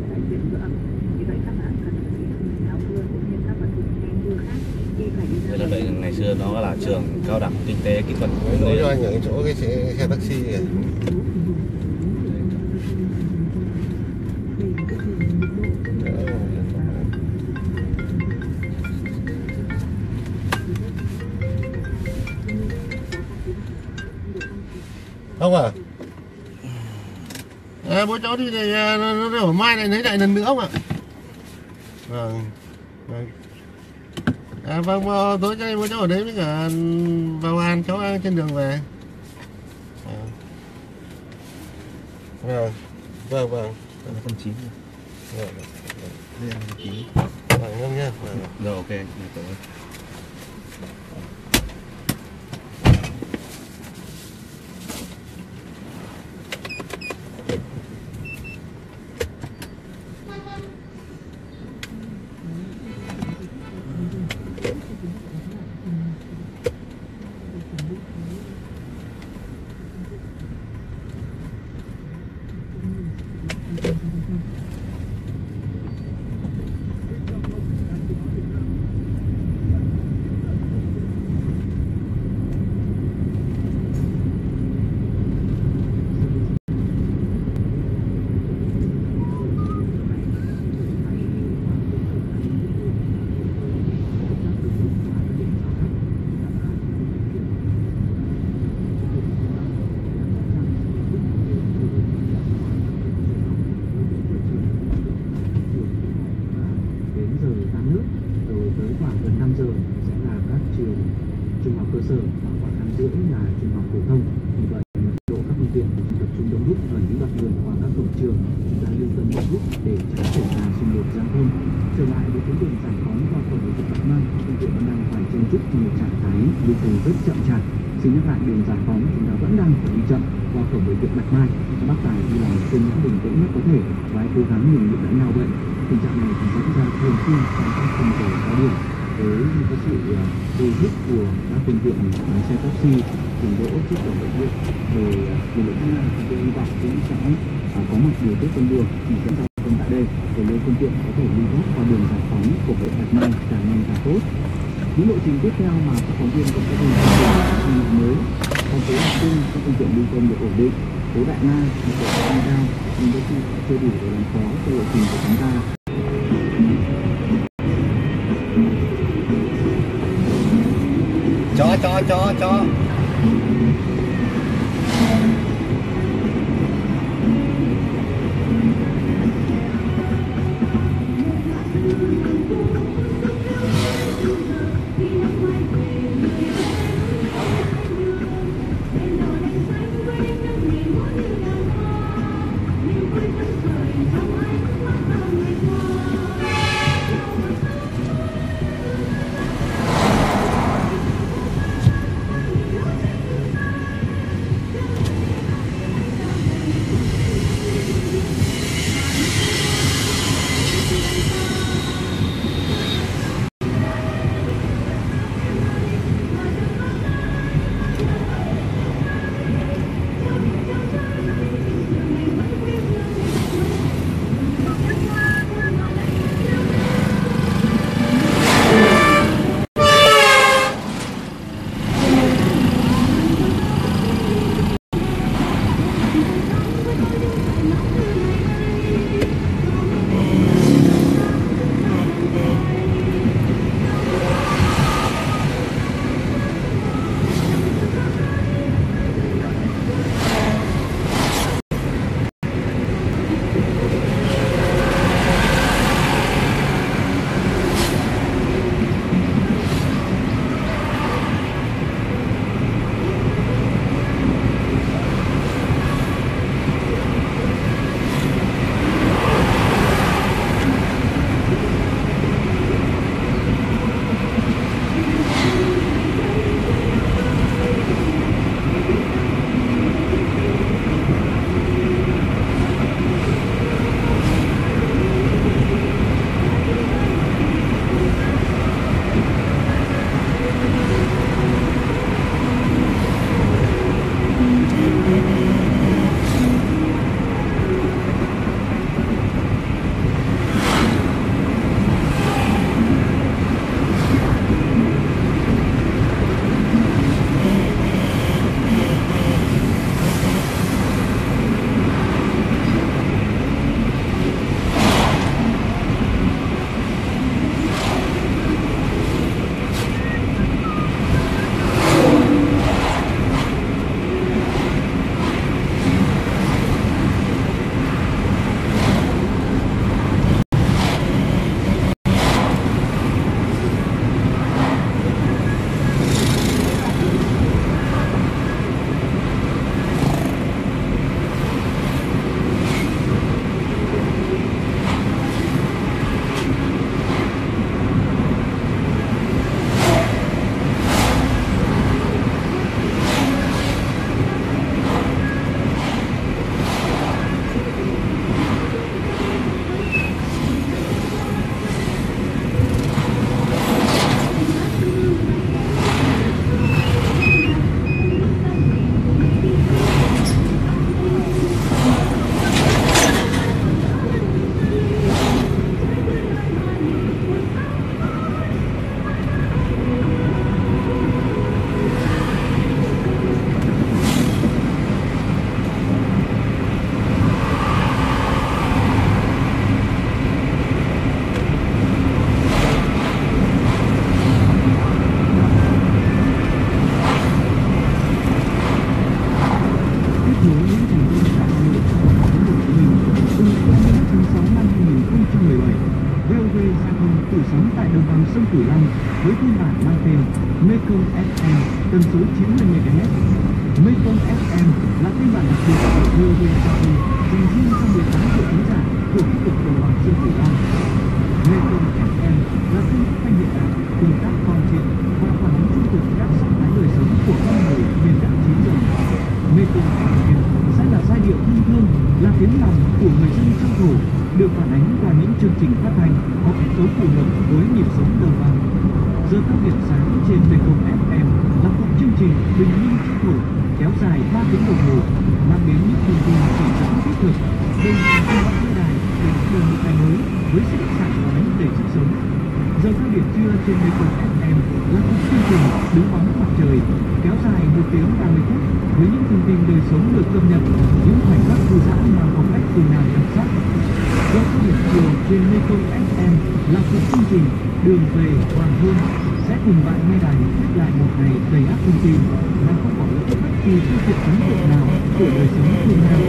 Đây là đây, ngày xưa nó là trường cao đẳng kinh tế kỹ thuật. Nói cho anh ở cái chỗ cái xe taxi kìa. Không à? À, bố cháu đi thì nó ở mai này lấy lại lần nữa không ạ? Vâng. À, vâng, tối nay bố cháu ở đấy với cả vào ăn cháu ăn trên đường về. Vâng, vâng, vâng. Nó con 9. Vâng, Đây là 9. vâng, ngâm nhá. Vâng. Rồi ok, tối. thông. Vì vậy, mật độ các phương tiện tập trung đông đúc ở những đoạn đường qua các cổng trường, chúng ta lưu tâm đông đúc để tránh xảy ra xung đột giao thông. Trở lại với tuyến đường Giải Phóng qua cổng bệnh viện Bạch Mai, phương tiện vẫn đang phải chen chúc trong một trạng thái lưu thông rất chậm chạp. Xin nhắc lại, đường Giải Phóng chúng ta vẫn đang phải đi chậm qua cổng bệnh viện Bạch Mai. Các bác tài đi làm trên những bình tĩnh nhất có thể và hãy cố gắng nhường nhịn lẫn nhau vậy. Tình trạng này thì diễn ra thường xuyên trong các khung giờ cao điểm với cái sự đôi hút của các phương tiện lái xe taxi dừng đỗ trước cổng bệnh viện. Rồi lực lượng chức năng chúng tôi hy vọng cũng sẽ có mặt điều tiết phân luồng chỉ dẫn giao thông tại đây để lưu phương tiện có thể lưu thoát qua đường Giải Phóng của bệnh Bạch Mai càng nhanh càng tốt. Những lộ trình tiếp theo mà các phóng viên cũng sẽ cùng tham gia mới. Thành phố Hà Nội, các phương tiện lưu thông được ổn định. Phố Đại Na mật độ tăng cao nhưng đôi khi chưa đủ để làm khó cho lộ trình của chúng ta. Chó. sông Cửu Long với phiên bản mang tên Mekong FM tần số 90 MHz. Mekong FM là phiên bản đặc biệt của VOV Travel dành riêng cho 18 triệu khán giả của khu vực đồng bằng sông Cửu Long. Mekong FM là kênh phát thanh hiện đại, tương tác toàn diện và phản ánh trung thực các sắc thái đời sống của con người miền đất chín rồng. Mekong FM sẽ là giai điệu thân thương, là tiếng lòng của người dân trong thổ, được phản ánh qua những chương trình phát thanh có kết cấu phù hợp với nhịp sống đồng bằng. Giờ cao điểm sáng trên Mekong FM là một chương trình bình minh trong thổ kéo dài 3 tiếng đồng hồ, mang đến những thông tin chỉ dẫn thiết thực, đồng hành cùng bạn nghe đài để đưa một ngày mới với sự sảng khoái đầy sức sống. Giờ cao điểm trưa trên Mekong FM là một chương trình đứng bóng mặt trời kéo dài 1 tiếng 30 phút với những thông tin đời sống được cập nhật, những khoảnh khắc thư giãn mang phong cách phương Nam đặc sắc. Giờ cao điểm chiều trên Mekong FM là một chương trình đường về hoàng hôn sẽ cùng bạn nghe đài khép lại một ngày đầy áp thông tin và không bỏ lỡ bất kỳ câu chuyện ấn tượng nào của đời sống phương Nam.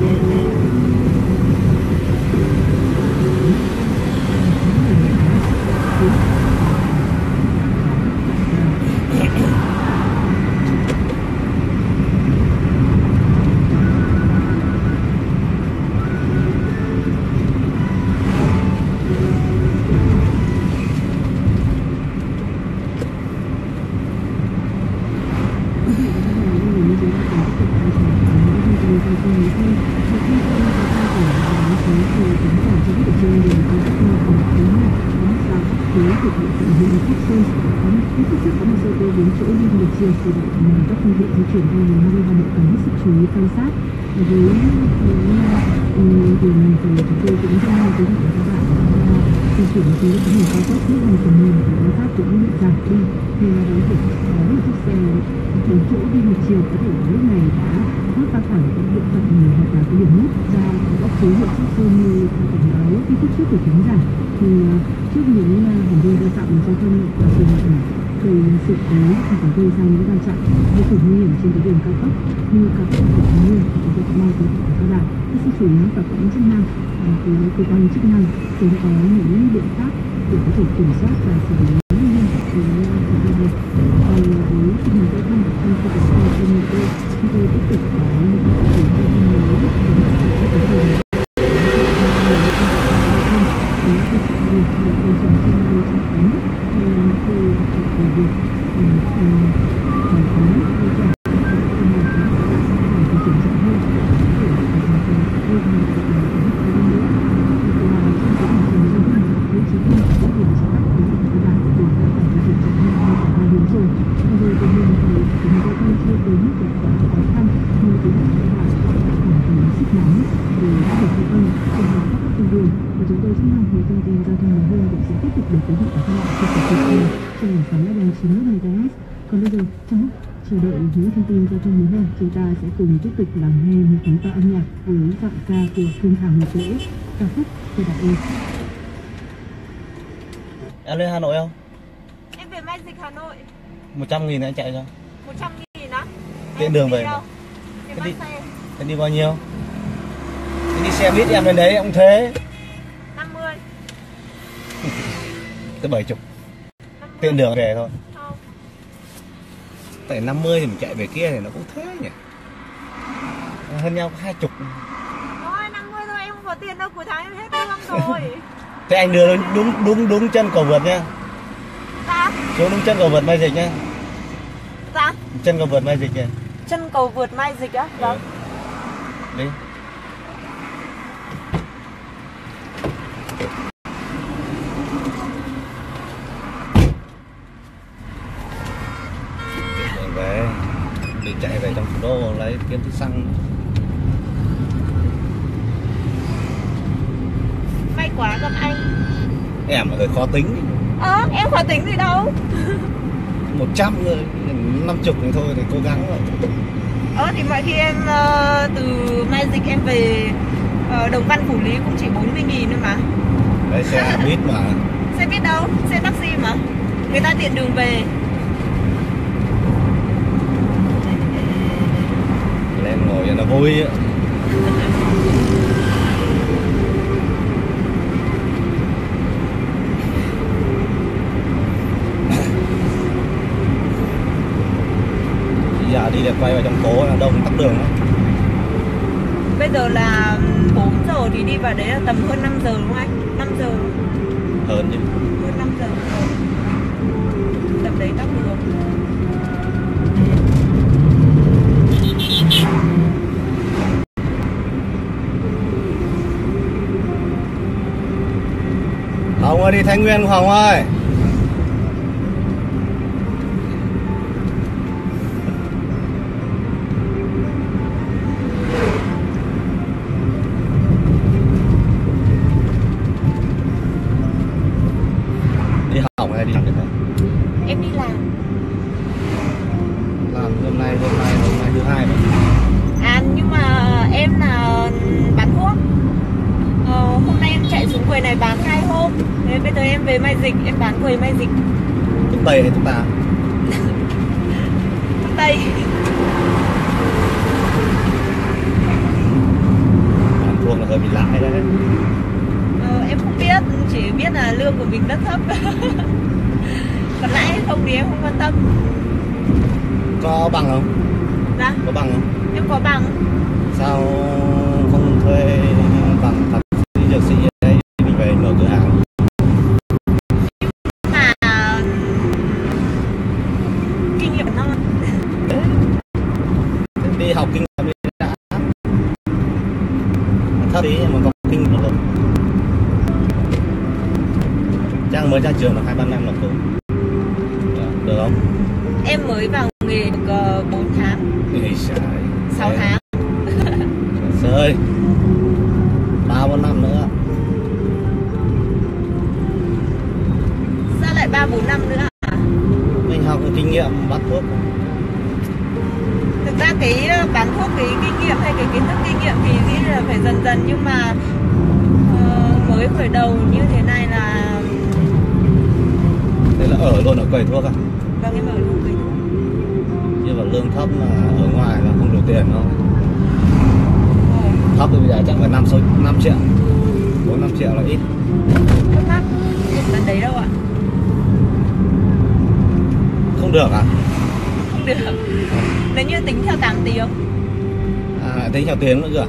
Các phương tiện di chuyển theo hướng Hà Nội cần hết sức chú ý quan sát. Với điều này thì chúng tôi cũng rất mong quý vị và các bạn di chuyển trên các đường cao tốc lúc này tầm nhìn của giám sát cũng bị giảm đi, thì là đối việc có một chiếc xe bốn chỗ đi một chiều có thể lúc này đã thoát ra khỏi các địa phận hoặc là cái điểm nút ra các số hiệu sắc sơn như cảnh báo khi tiếp xúc của khán giả. Thì trước những hành vi vi phạm giao thông và sự gây sự cố hoặc là gây ra những va chạm vô cùng nguy hiểm trên cái đường cao tốc như cao tốc của Thái Nguyên, thì tôi cũng mong quý vị và các bạn hết sức chú ý và các chức năng với cơ quan chức năng sớm có những biện pháp để có thể kiểm soát và xử lý nghiêm với hành vi này. Còn với tình hình giao thông trong khu vực công nghệ tôi, chúng tôi tiếp tục có những điều tra viên mới đến các vấn đề chúng tôi rất mong thông tin giao thông nhiều hơn cũng sẽ tiếp tục được quý vị và các bạn chia sẻ tiếp theo trên nền sóng FM 91 MHz. Còn bây giờ trong lúc chờ đợi những thông tin giao thông nhiều hơn, chúng ta sẽ cùng tiếp tục lắng nghe một chúng ta âm nhạc với giọng ca của Phương Hằng Ngọc Lễ, ca khúc Tôi Đặt Ơi. Em lên Hà Nội không? Em về Magic Hà Nội. 100.000 em chạy cho. 100.000 á? Tiện đường về. Em bắt xe. Em đi bao nhiêu? Em đi xe buýt em lên đấy em cũng thế. 50. Tới 70. Tiện đường về thôi. Không. Tại 50 thì mình chạy về kia thì nó cũng thế nhỉ. Hơn nhau có 20. Thôi 50 thôi, em không có tiền đâu, cuối tháng em hết lương rồi. Thế anh đưa đúng chân cầu vượt nha. Dạ. Xuống đúng chân cầu vượt Mai Dịch nha. Dạ. Chân cầu vượt Mai Dịch nha. Chân cầu vượt Mai Dịch á? Vâng. Đi. Về đi chạy về trong thủ đô lấy kiếm thứ xăng. May quá gặp anh. Em là người khó tính. Em khó tính gì đâu. 100 rồi 50 thì thôi thì cố gắng rồi. Thì mọi khi em từ Mai Dịch em về Đồng Văn Phủ Lý cũng chỉ 40.000 thôi mà. Đấy xe buýt mà. Xe buýt đâu, xe taxi mà. Người ta tiện đường về. Lên ngồi cho nó vui á. Giờ đi đẹp quay vào trong phố là đông tắc đường lắm. Bây giờ là 4 giờ thì đi vào đấy là tầm hơn 5 giờ đúng không anh? 5 giờ. Hơn chứ. Hơn 5 giờ. Tầm đấy tắc đường. Hồng ơi, đi Thái Nguyên không Hồng ơi? Đi học hay đi làm được không? Em đi làm. Làm hôm nay thứ hai mà. À nhưng mà em là bán thuốc. Hôm nay em chạy xuống quầy này bán 2 hôm. Thế bây giờ em về Mai Dịch, em bán quầy Mai Dịch. Thuốc Tây hay thuốc Tà? Thuốc Tây. Bán thuốc là hơi bị lãi đấy. Em không biết, chỉ biết là lương của mình rất thấp. Còn lãi hay không thì em không quan tâm. Có bằng không? Dạ, Có bằng không? em có bằng. Sao không thuê bằng thạc sĩ dược sĩ ở đây mình về mở cửa hàng? Mà kinh nghiệm non. Đi học kinh nghiệm đi đã thấp tí nhưng mà có kinh nghiệm rồi. Trang mới ra trường là 2-3 năm là tù. Được không? Em mới vào nghề được 4 tháng. Ê, 6 tháng. Trời ơi, 3-4 năm nữa. Sao lại 3-4 năm nữa hả? Mình học kinh nghiệm bắt thuốc. Thực ra cái bán thuốc, cái kinh nghiệm hay cái kiến thức kinh nghiệm thì nghĩ là phải dần dần, nhưng mà mới khởi đầu như thế này là... Thế là ở luôn ở quầy thuốc à? Vâng, em ở luôn quầy thuốc. Nhưng mà lương thấp là ở ngoài là không đủ tiền đâu. Thấp thì bây giờ chắc phải 5 triệu, 4-5 triệu là ít. Thấp lắm, không đến đấy đâu ạ. Không được à? Không được. Nếu như tính theo 8 tiếng À, tính theo tiếng nữa cơ à?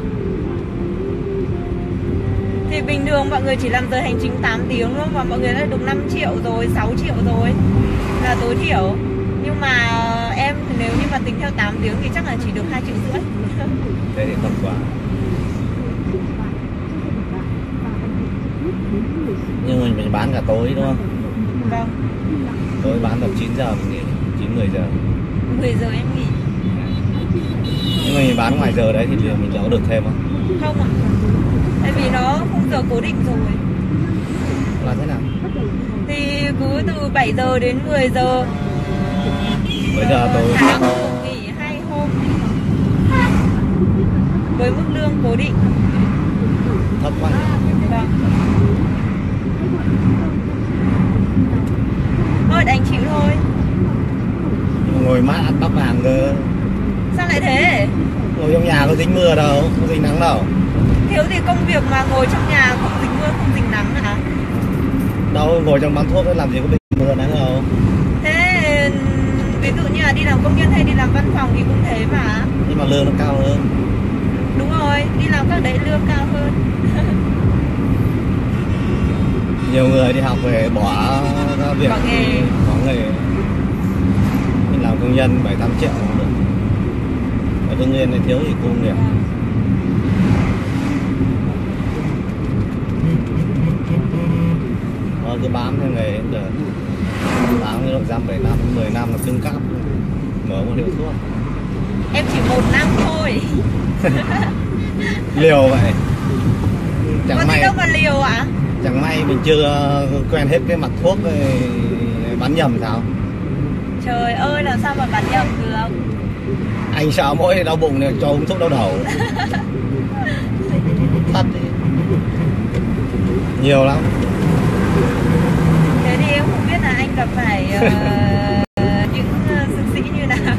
thì bình thường mọi người chỉ làm giờ hành chính 8 tiếng đúng không? Và mọi người đã được 5 triệu rồi, 6 triệu rồi là tối thiểu. Nhưng mà em thì nếu như mà tính theo 8 tiếng thì chắc là chỉ được 2,5 triệu. Thế thì thấp quá. Nhưng mà mình bán cả tối đúng không? Vâng, Tối bán tầm 9 giờ mình nghỉ, 9-10 giờ. 10 giờ em nghỉ. Nhưng mà mình bán ngoài giờ đấy thì mình có được thêm không? Không ạ. Tại vì nó khung giờ cố định rồi. Là thế nào? Thì cứ từ 7 giờ đến 10 giờ. Bây giờ tôi tháng nghỉ 2 hôm. Với mức lương cố định. thấp quá. Vâng. Thôi đành chịu thôi. Ngồi mát ăn bắp vàng cơ. Sao lại thế? Ngồi trong nhà có dính mưa đâu, có dính nắng đâu. Thiếu thì công việc mà ngồi trong nhà không dính mưa, không dính nắng hả? Đâu, ngồi trong bán thuốc ấy làm gì có bị mưa nắng đâu. Thế ví dụ như là đi làm công nhân hay đi làm văn phòng thì cũng thế mà. Nhưng mà lương nó cao hơn. Đúng rồi, đi làm các đấy lương cao hơn. Nhiều người đi học về bỏ ra việc, Bỏ nghề. bỏ nghề. Đi làm công nhân 7-8 triệu cũng được. Ở Hưng Yên này thiếu thì công nghiệp. Thôi cứ bám theo nghề cũng được. Bám cái độ dăm 7 năm, 10 năm là cứng cáp. Mở một hiệu thuốc. Em chỉ 1 năm thôi. Liều vậy. Có gì đâu mà liều ạ? Chẳng may mình chưa quen hết cái mặt thuốc bán nhầm sao? Trời ơi, làm sao mà bán nhầm được? Anh sợ mỗi đau bụng này cho uống thuốc đau đầu. Thật đi. Nhiều lắm. Thế thì em không biết là anh gặp phải những dược sĩ như nào.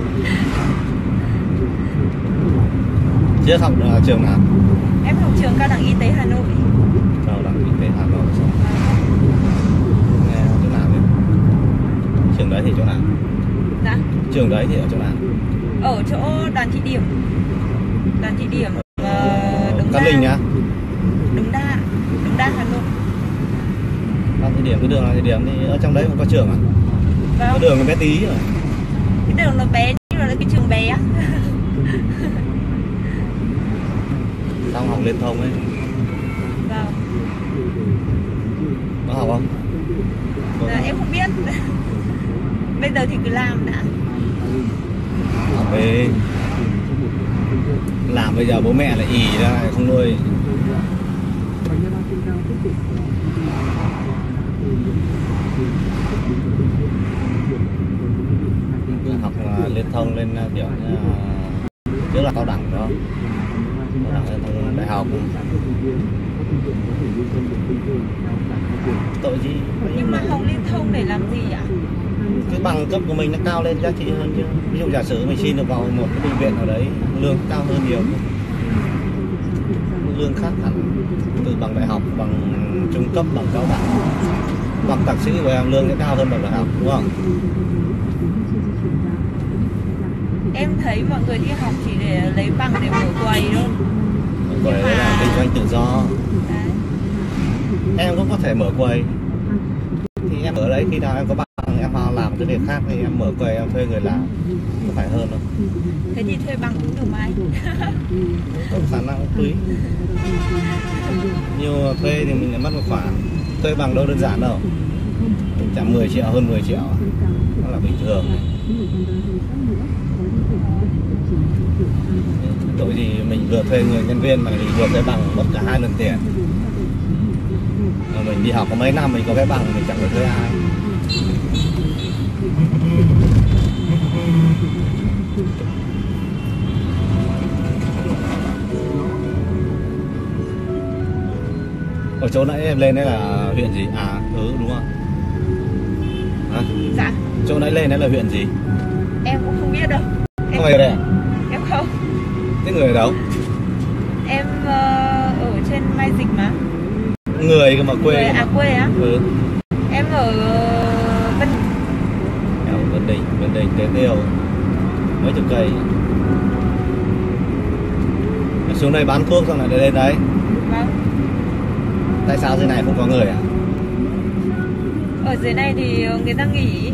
Trước học trường nào? Em học trường Cao đẳng Y tế Hà Nội. Cao đẳng Y tế Hà Nội sao? Nghe chỗ nào vậy? Trường đấy thì chỗ nào? Dạ. Trường đấy thì ở chỗ nào? Ở chỗ Đoàn Thị Điểm. Đoàn Thị Điểm Đống Cát Đa. Linh á? Đống Đa Hà Nội. Đoàn Thị Điểm, cái đường Đoàn Thị Điểm thì ở trong đấy cũng có trường à? Cái Vâng. đường nó bé tí rồi. Cái đường nó bé nhưng mà là cái trường bé. Xong học liên thông ấy, Vâng. có học không? Em không biết. Bây giờ thì cứ làm đã. Học về làm bây giờ bố mẹ lại ì ra lại không nuôi. Học liên thông lên kiểu như trước là cao đẳng đó, cao đẳng liên thông đại học. Tội gì? Nhưng mà học liên thông để làm gì ạ? Cái bằng cấp của mình nó cao lên giá trị hơn chứ. Ví dụ giả sử mình xin được vào một cái bệnh viện ở đấy, lương cao hơn nhiều, lương khác hẳn từ bằng đại học, bằng trung cấp, bằng cao đẳng, bằng thạc sĩ của em lương sẽ cao hơn bằng đại học, đúng không? Em thấy mọi người đi học chỉ để lấy bằng để mở quầy thôi. Quầy đấy là kinh doanh tự do. Đấy. Em cũng có thể mở quầy. Thì em ở đấy khi nào em có bằng em vào làm cái việc khác thì em mở quầy em thuê người làm, có phải hơn không? Thế thì thuê bằng cũng được mà anh. Có khả năng tùy. Nhiều thuê thì mình lại mất một khoản. Thuê bằng đâu đơn giản đâu. Trả 10 triệu hơn 10 triệu. Đó là bình thường. Tội gì mình vừa thuê người nhân viên mà mình vừa thuê bằng mất cả 2 lần tiền. Mà mình đi học có mấy năm mình có cái bằng mình chẳng phải thuê ai. Ở chỗ nãy em lên đấy là huyện gì? À, đúng không? À, Dạ. chỗ nãy lên đấy là huyện gì? Em cũng không biết đâu. Không phải ở đây à? Em không. Thế người ở đâu? Em ở trên Mai Dịch mà. Người cơ mà quê. Quê, à quê á? Ừ. Em ở Vân. Ở Vân Đình, Tế Tiêu. Mấy chục cây. Xuống đây bán thuốc xong lại lên đấy. Vâng. Tại sao dưới này không có người à? Ở dưới này thì người ta nghỉ.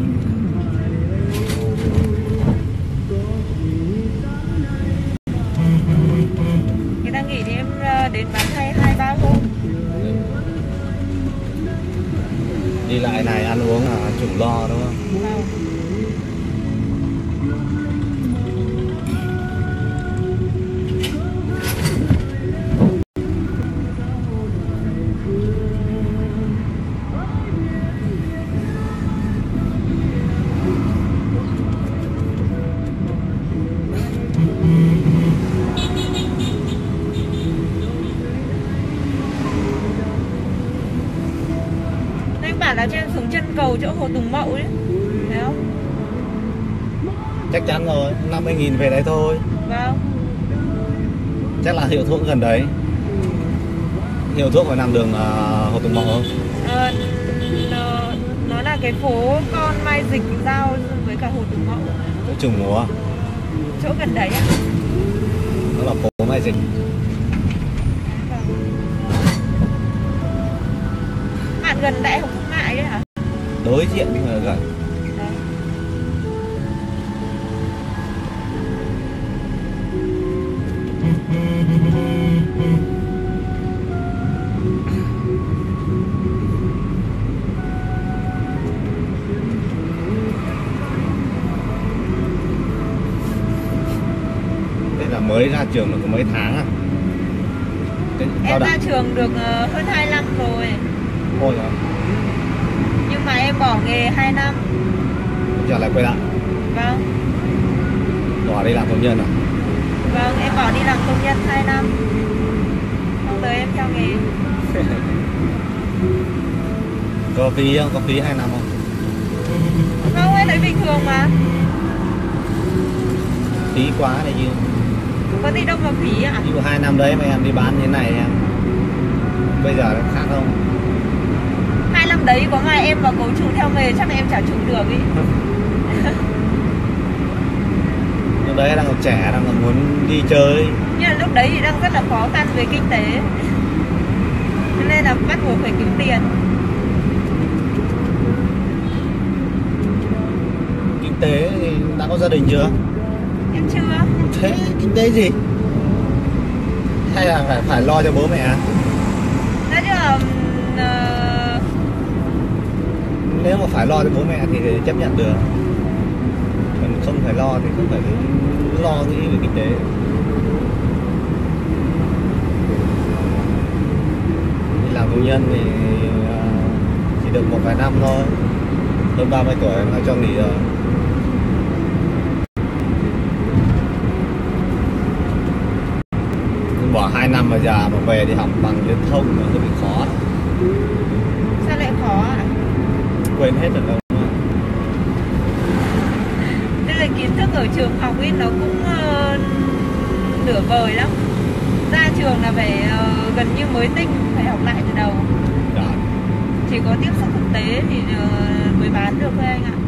Người ta nghỉ thì em đến bán 2-3 hôm. Đi lại này ăn uống là chủ lo đúng không? Vâng. Anh bảo là cho em xuống chân cầu chỗ Hồ Tùng Mậu đấy. Thấy không? Chắc chắn rồi, 50.000 về đấy thôi. Vâng. Chắc là hiệu thuốc gần đấy. Hiệu thuốc phải nằm đường Hồ Tùng Mậu không? Nó là cái phố con Mai Dịch giao với cả Hồ Tùng Mậu. Chỗ Trùng Mùa. Chỗ gần đấy ạ. Đó là phố Mai Dịch. Bạn gần Đại học Thương mại đấy hả? Đối diện gần. Đấy. Thế là mới ra trường được có mấy tháng à? Em ra trường được hơn 2 năm rồi. Ôi rồi. Nhưng mà em bỏ nghề 2 năm. Giờ lại quay lại. Vâng. Bỏ đi làm công nhân à? Vâng, em bỏ đi làm công nhân 2 năm. Xong tới em theo nghề. Có phí không? Có phí 2 năm không? Không, em thấy bình thường mà. Phí quá này chứ. Có gì đâu mà phí ạ. Ví dụ 2 năm đấy mà em đi bán như thế này em bây giờ nó khác không? 2 năm đấy có mai em vào cấu trụ theo nghề chắc là em chả trụ được ý. lúc đấy đang còn trẻ, đang còn muốn đi chơi. Nhưng mà lúc đấy thì đang rất là khó khăn về kinh tế, nên là bắt buộc phải kiếm tiền. Kinh tế thì đã có gia đình chưa? Em chưa. Thế kinh tế gì? Hay là phải lo cho bố mẹ? Nói chứ là Nếu mà phải lo cho bố mẹ thì chấp nhận được, còn không phải lo thì không phải lo nghĩ về kinh tế. Đi làm công nhân thì chỉ được một vài năm thôi, hơn 30 tuổi là cho nghỉ rồi. Nhưng bỏ 2 năm mà già mà về đi học bằng liên thông nó hơi bị khó. sao lại khó ạ? Quên hết rồi đâu. Đây là kiến thức ở trường học ấy, nó cũng nửa vời lắm. Ra trường là phải gần như mới tinh, phải học lại từ đầu. Rồi. Chỉ có tiếp xúc thực tế thì mới bán được thôi anh ạ.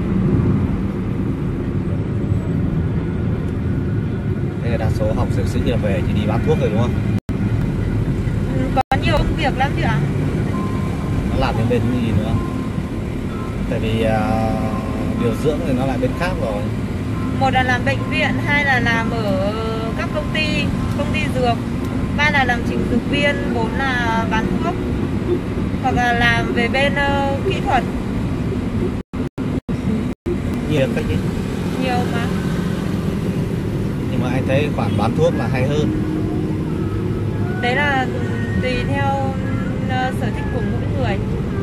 Thế là đa số học dược sĩ là về chỉ đi bán thuốc rồi đúng không? Có nhiều công việc lắm chứ ạ. Nó làm bên gì nữa? Tại vì điều dưỡng thì nó lại bên khác rồi. Một là làm bệnh viện, hai là làm ở các công ty dược, ba là làm chỉnh dược viên, bốn là bán thuốc, hoặc là làm về bên kỹ thuật. Nhiều cách chứ. Nhiều mà. Nhưng mà anh thấy khoản bán thuốc là hay hơn. Đấy là tùy theo sở thích của mỗi người.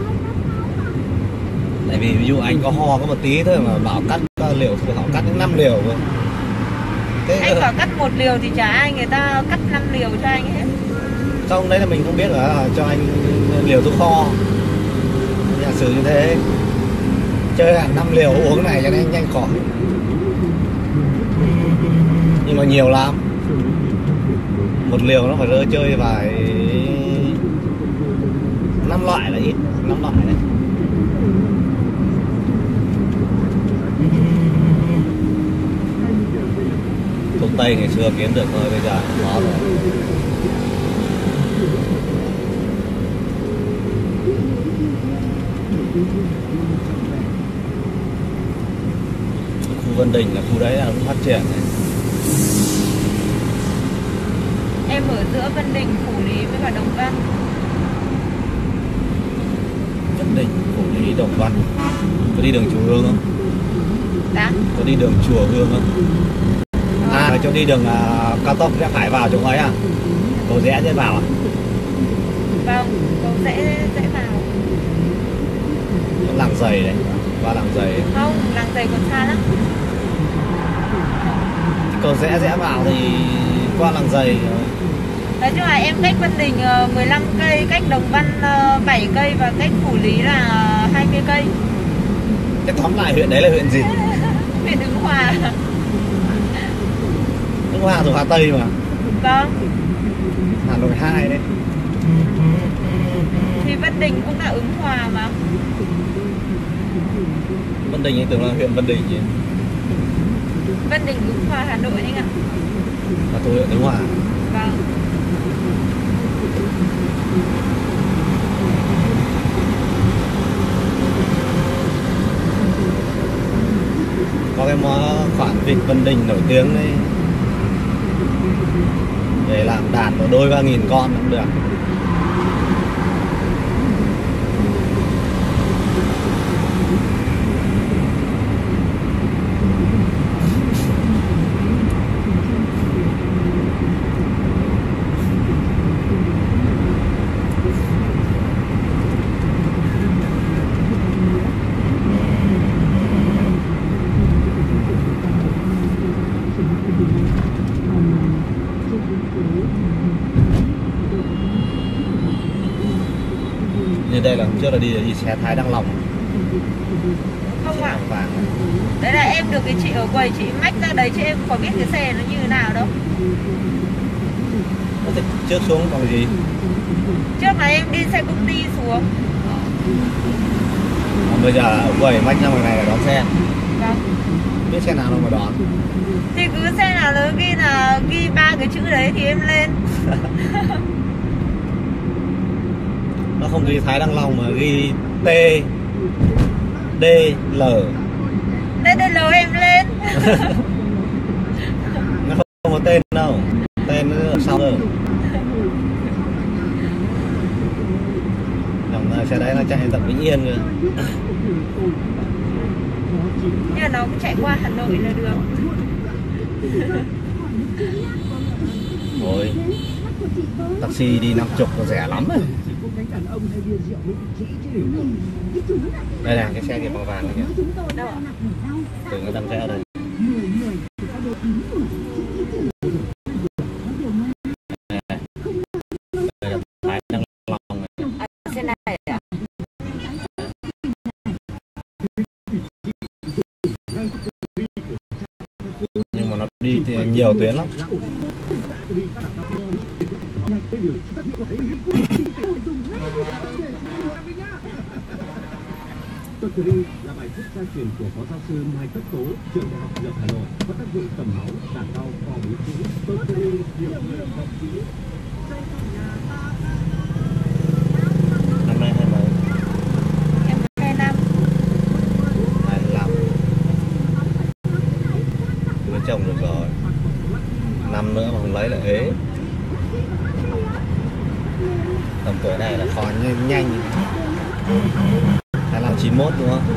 Tại vì ví dụ anh có ho có một tí thôi mà bảo cắt liều thì họ cắt đến 5 liều rồi. Thế Anh bảo cắt 1 liều thì chả ai người ta cắt 5 liều cho anh hết. không, đấy là mình không biết là cho anh liều thuốc ho. Giả sử như thế, chơi hàng 5 liều uống này cho nên nhanh khỏi. Nhưng mà nhiều lắm. Một liều nó phải rơi chơi vài 5 loại là ít, 5 loại đấy. Thuốc Tây ngày xưa kiếm được thôi, bây giờ khó rồi. Khu Vân Đình là khu đấy là phát triển này. Em ở giữa Vân Đình, Phủ Lý với cả Đồng Văn. Vân Đình, Phủ Lý, Đồng Văn. Có đi đường Chùa Hương không? Dạ. Có đi đường Chùa Hương không? À, chỗ đi đường cao tốc sẽ phải vào chỗ ấy à? Cầu rẽ sẽ vào à? Vâng, có dễ vào. Làng Giày đấy, qua làng Giày. Không, làng Giày còn xa lắm. Cầu rẽ vào thì qua làng Giày. Nói chung là em cách Vân Đình 15 cây, cách Đồng Văn 7 cây và cách Phủ Lý là 20 cây. Thế tóm lại huyện đấy là huyện gì? Huyện Ứng Hòa. Ứng Hòa thuộc Hà Tây mà. Vâng. Hà Nội 2 đấy. Thì Vân Đình cũng là Ứng Hòa mà. Vân Đình anh tưởng là huyện Vân Đình chứ. Vân Đình, Ứng Hòa, Hà Nội anh ạ. Mà thuộc huyện Ứng Hòa. Vâng. Có cái khoản vịt Vân Đình nổi tiếng đấy, để làm đàn vào đôi 3.000 con cũng được. Như đây là hôm trước là đi xe Thái Đăng Long. Không ạ. Vàng. Đấy là em được cái chị ở quầy chị mách ra đấy chứ em có biết cái xe nó như thế nào đâu. Thế trước xuống bằng gì? Trước là em đi xe công ty xuống. Bây giờ ở quầy mách ra ngoài này là đón xe. Vâng. biết xe nào đâu mà đón. Thì cứ xe nào nó ghi 3 cái chữ đấy thì em lên. Nó không ghi Thái Đăng Long mà ghi T D L. TDL em lên. Nó không có tên đâu, tên nó ở sau rồi. Dòng xe đấy nó chạy tận Vĩnh Yên cơ. Nhưng mà nó cũng chạy qua Hà Nội là được. Thôi, taxi đi 50 nó rẻ lắm rồi. Đây là cái xe kia màu vàng này kìa. Đâu ạ? Tưởng nó đang rẽ ở đây. Đây là Thái Đăng Long này. Xe này ạ? Nhưng mà nó đi thì nhiều tuyến lắm. Totally là bài thuốc gia truyền của phó giáo sư Mai Tất Tố, trường đại học Dược Hà Nội, có tác dụng cầm máu, giảm đau, co bướu trĩ. Totally nhiều người học kỹ. Năm nay 20 Em 25. 25. Cưới chồng được rồi. Năm nữa mà không lấy là ế. Tầm tuổi này là khó nhanh. 25 91 đúng không?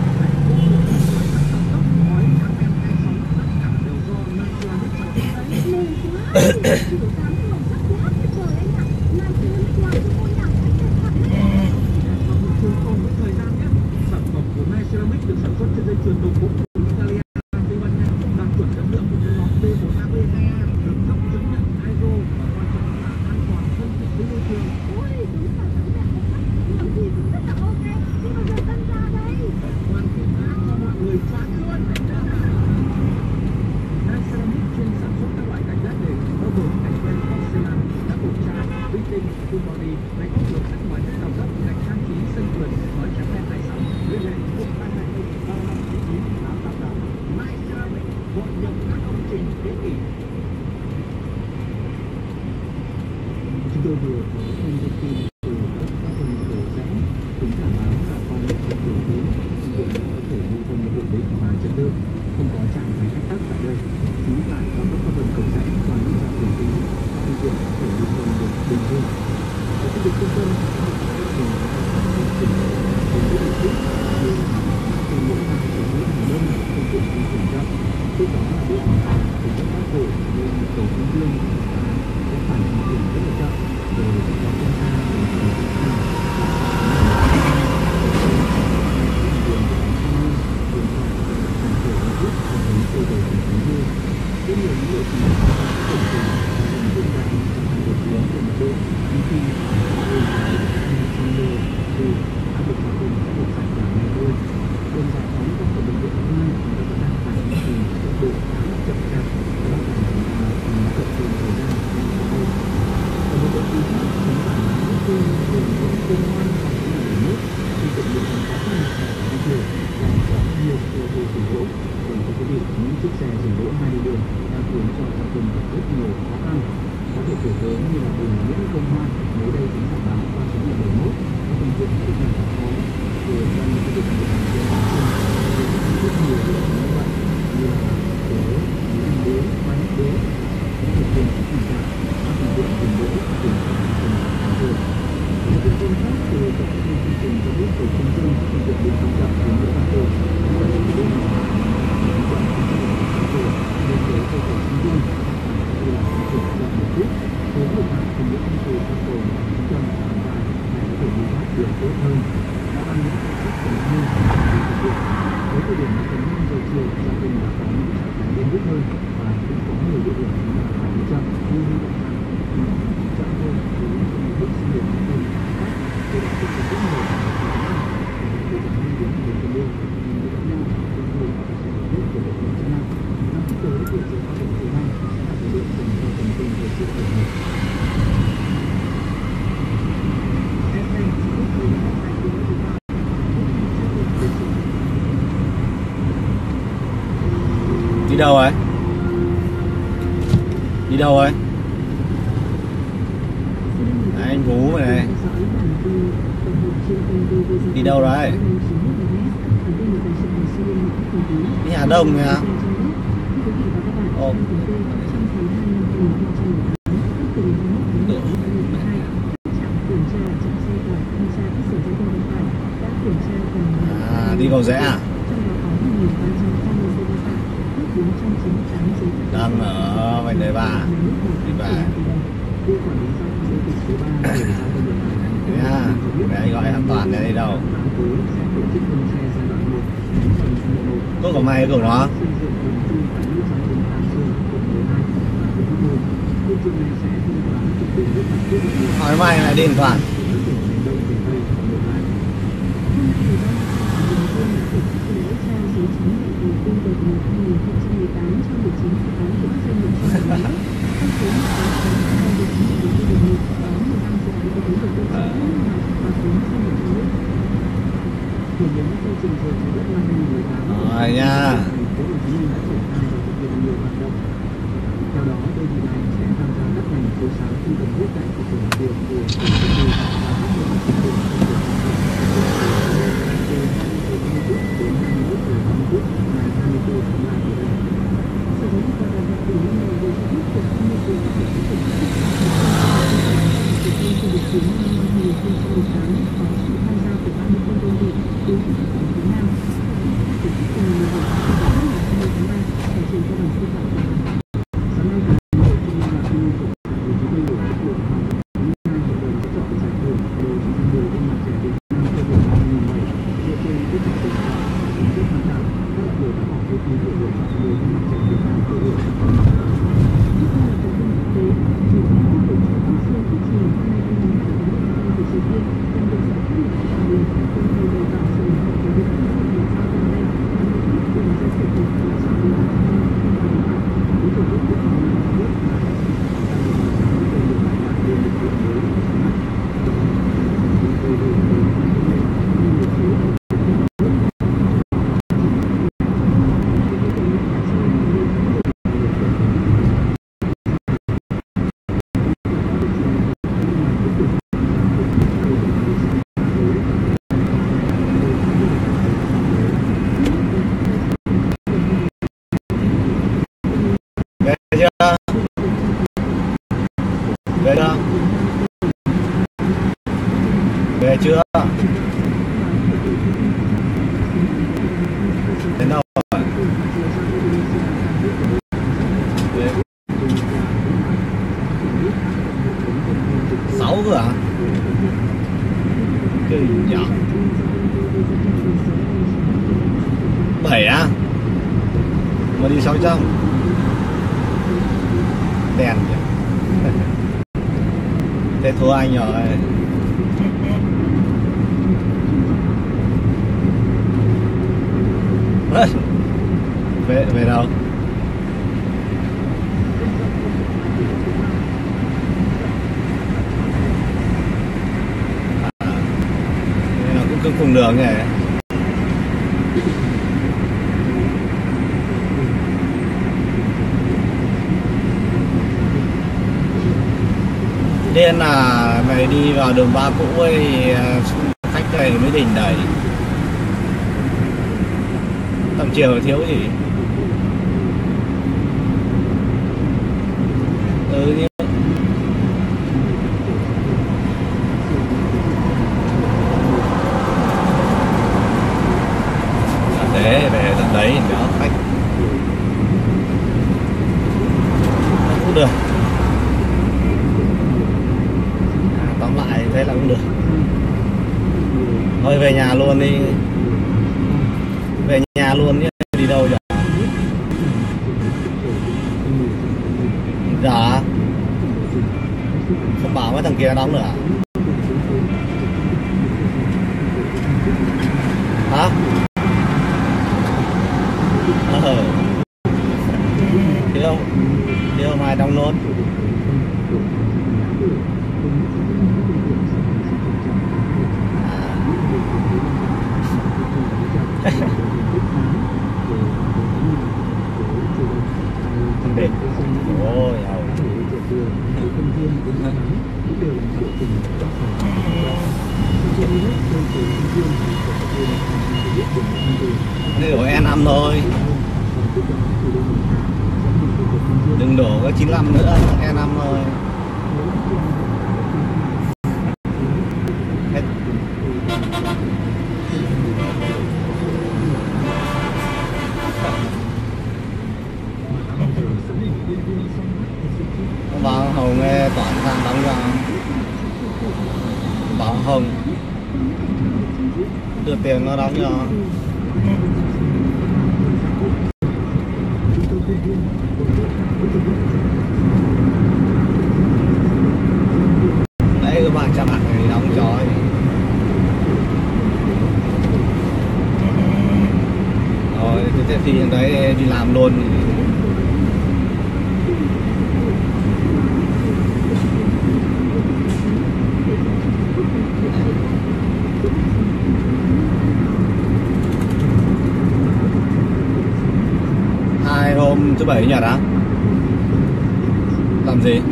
Sản phẩm của Mai Ceramic được sản xuất trên dây chuyền đồng bộ của Italia, Tây Ban Nha, đạt chuẩn chất lượng của nhóm B1A2A, được cấp chứng nhận ISO và quan trọng là an toàn thân thiện với môi trường. Ôi, đúng là tấm đẹp một cách làm gì cũng rất là ok. Nhưng mà giờ tân ra đây. Quan kiểm tra cho mọi người choáng luôn. Mai Ceramic chuyên sản xuất các loại gạch lát nền, bao gồm gạch men porcelain, các bột trà, vi tinh, full body, gạch ốp lửa sắc ngoài các tàu đất, gạch trang trí sân vườn, nói chấm em 26, liên hệ 0320 3599 888. Mai Ceramic, hội nhập các công trình thế kỷ. Chúng tôi vừa có thông tin từ các phần cổ rẽ, tính đảm bảo cả con đường tuyến, phương tiện có thể lưu thông ổn định và chất lượng, không có trạng thái ách tắc tại đây. Trú tại cao tốc Pháp Vân Cầu Rẽ toàn những trạm đường tuyến, phương tiện có thể lưu thông được bình thường. Ở khu vực trung tâm, các đường tỉnh đến địa phương như từ mỗi hàng đến mỗi hàng đông, phương tiện di chuyển chậm. Tiếp đó là đường từ các Bắc Hồ lên cầu Trung Dương và các phản di chuyển rất là chậm, rồi sẽ có công gia đến cầu Trung Dương. Rất nhiều những lộ trình công trình diễn ra trong hàng đột biến của mật độ như khi từ áp lực giao thông sẽ được giải tỏa ngay thôi. Đường giải phóng của bệnh viện Bạch Mai đã vẫn đang phải duy trì tốc độ khá chậm chạp và đang phải chậm thêm thời gian trong giao thông. Ở một đoạn tuyến chúng ta đã từ đường Công An vào đến đường nước khi bệnh viện còn khó khăn phải di chuyển do có nhiều ô tô dừng đỗ. Còn thưa quý vị, những chiếc xe dừng đỗ hai đường đang khiến cho giao thông gặp rất nhiều khó khăn. Có thể kể tới như là đường Nguyễn Công Hoan, mới đây cũng đảm bảo qua số 71, các phương tiện cũng đang gặp khó. Rồi trong những cái việc này thì rất nhiều đường như vậy như là số Nguyễn Đế, Bánh Đế, những thực hiện các tình trạng các phương tiện dừng đỗ tìm ra từng hàng đường. Một thông tin khác từ tổng công ty chương trình cho biết từ công dân các phương tiện đến trong trạm đến Nguyễn Văn Tường, như là những cái đường lên tới cây cầu Trung Dương, đây là những trường đoạn một phút, hướng ngược lại từ những con từ các cầu trung tâm và dài này có thể đi thoát được tốt hơn. Đã ban những cách thức cần như thực hiện. Với thời điểm tầm 5 giờ chiều, giao thông đã có những trạng thái đông đúc hơn và cũng có nhiều địa điểm chúng ta phải đi chậm như huy động hàng chậm hơn với những bước sinh đường giao thông khác. Đây là sự rất nhiều và tôi đã đi đến đường Tân Lương nhưng với lẫn nhau chúng tôi có sự hợp nhất của lực lượng chức năng. Năm phút tới của sự phát động thứ hai là lực lượng dành cho phần tin về sự tổng hợp. đâu ấy? Đi đâu ấy? Đấy, anh Phú này. Đi đâu đấy? Đi Hà Đông nha. Ồ. À, đi Cầu Giẽ à? Đang ở Vành Đai 3 đi về. Nha, để anh gọi an toàn để đi đâu? Có mày của nó. Hỏi mày lại đi an toàn. Rồi nha. Theo đó, đơn vị này sẽ tham gia các ngành chiếu sáng khi cần thiết tại các trường học của Về chưa? Đến đâu rồi? Về. 6 cơ à? Kinh nhỉ? 7 à? Mà đi 600. Đèn nhỉ? Thế thua anh rồi. Về đâu? Nó cũng cứ cùng đường này. Nên là mày đi vào đường 3 cũ ấy, khách này mới đỉnh đầy. Tầm chiều thiếu gì? Nhưng thế về tận đấy nữa khách cũng được. Tóm lại thế là cũng được. Thôi về nhà luôn đi. Về nhà luôn nhé. Đi đâu giờ? Dạ. Không bảo mấy thằng kia đóng nữa à? Hả? Thiếu mai đóng nốt. Ê, ôi hầu. Đây đổ E5 thôi, đừng đổ có 95 nữa, E5 thôi. Hết. Bảo Hồng nghe toàn sang đóng ra, bảo Hồng đưa tiền nó đóng cho. Đấy các bạn cho bạn này đóng cho ấy. Rồi thế thì đấy đi làm luôn. Hai hôm thứ bảy chủ nhật á? Làm gì?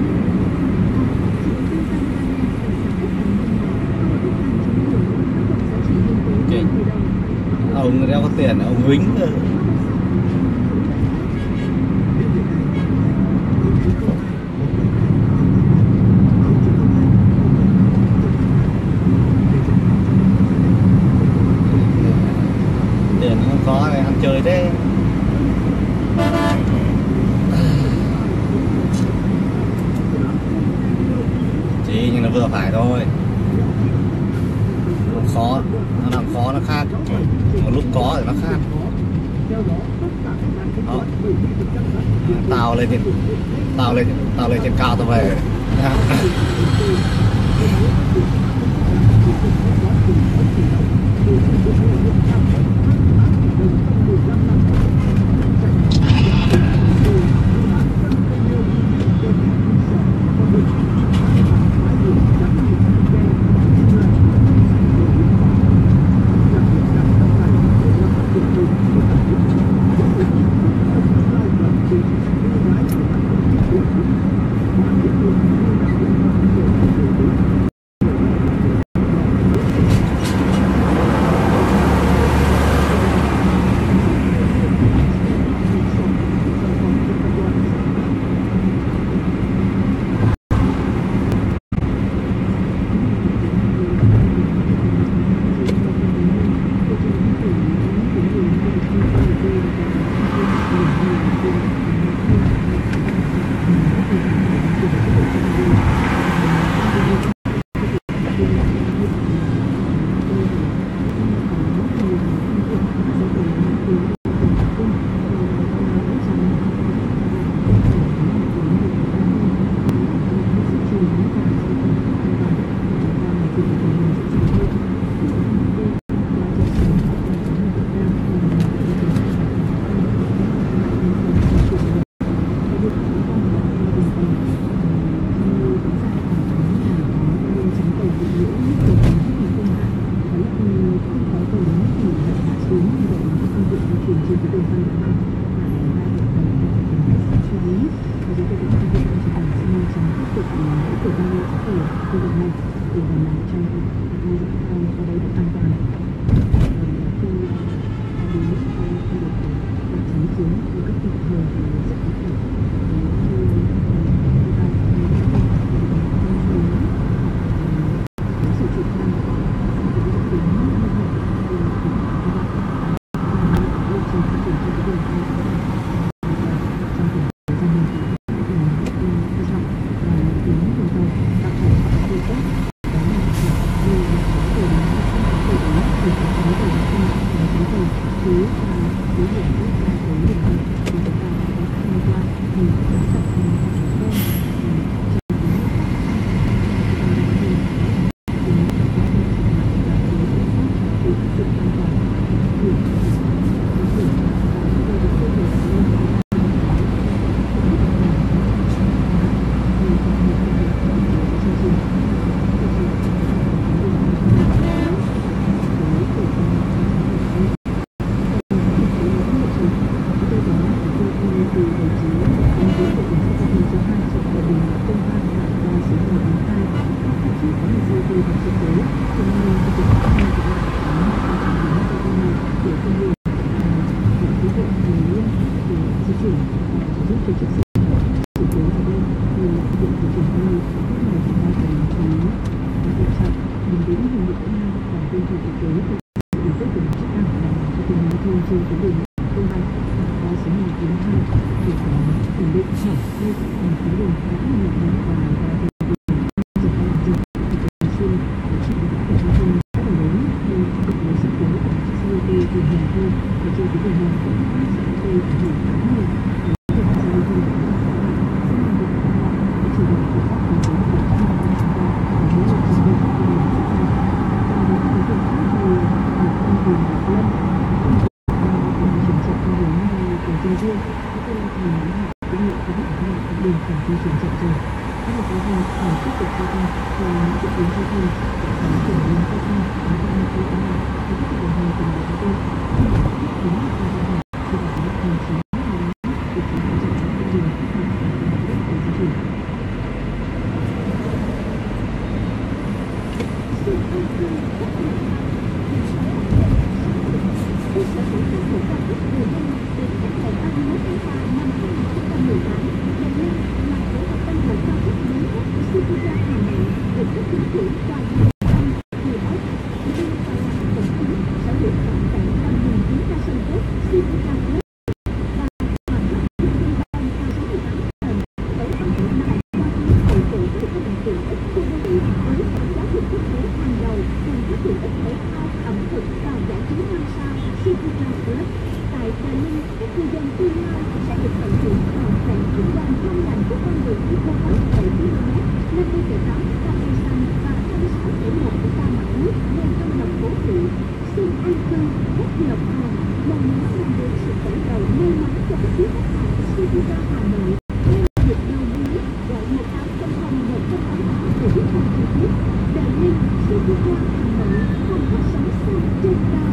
Ông đeo có tiền, ông Vĩnh thôi. Tiền không có này, ăn chơi thế. Chỉ nhưng nó vừa phải thôi. Khó, nó làm khó nó khác. Một lúc có thì nó khác. Đó. Tao lên trên cao tao về. rồi và các hành động và thường xuyên chịu những cái giao thông rất là lớn như sự cố của xe ô tô thường hình thôi và trên cái đường này cũng sẽ gây ảnh hưởng khá nhiều đến việc giao thông của các bạn. Rất mong được các bạn hãy chủ động kiểm soát phòng chống dịch trong bản thân chúng ta và hỗ trợ dịch bệnh của mình diễn ra. Và những đối tượng khác như một con đường Ngọc Lâm, chuyển chạy theo hướng cầu Trương Dương, các Lan Thành, cũng như các bạn đều phải di chuyển chậm rồi. Các bạn giao thông phải tiếp tục giao thông và những diễn biến giao thông sẽ có chuyển biến giao thông và các bạn như thế nào thì các bạn đồng hành cùng với chúng tôi khi mà tiếp đến một giao thông thì phải có hành chính để chúng ta sẽ có con đường các bạn phải có biết để di chuyển. Tại Trà Linh, các cư dân tương lai sẽ được tận hưởng trọn vẹn景quan trong lành của con đường đi qua 8,7 km, 50,8 ha cây xanh và 26,1 ha mặt nước ngay trong lòng phố thị. Xin an cư, các lộc hồng, mong muốn mang đến sự khởi đầu may mắn cho các quý khách hàng Citygate Hà Nội. Nhân dịp đầu quý, gọi 1800-188 để biết thông chi tiết. Trà Linh, Citygate Hà Nội, không có sống xanh trên cao.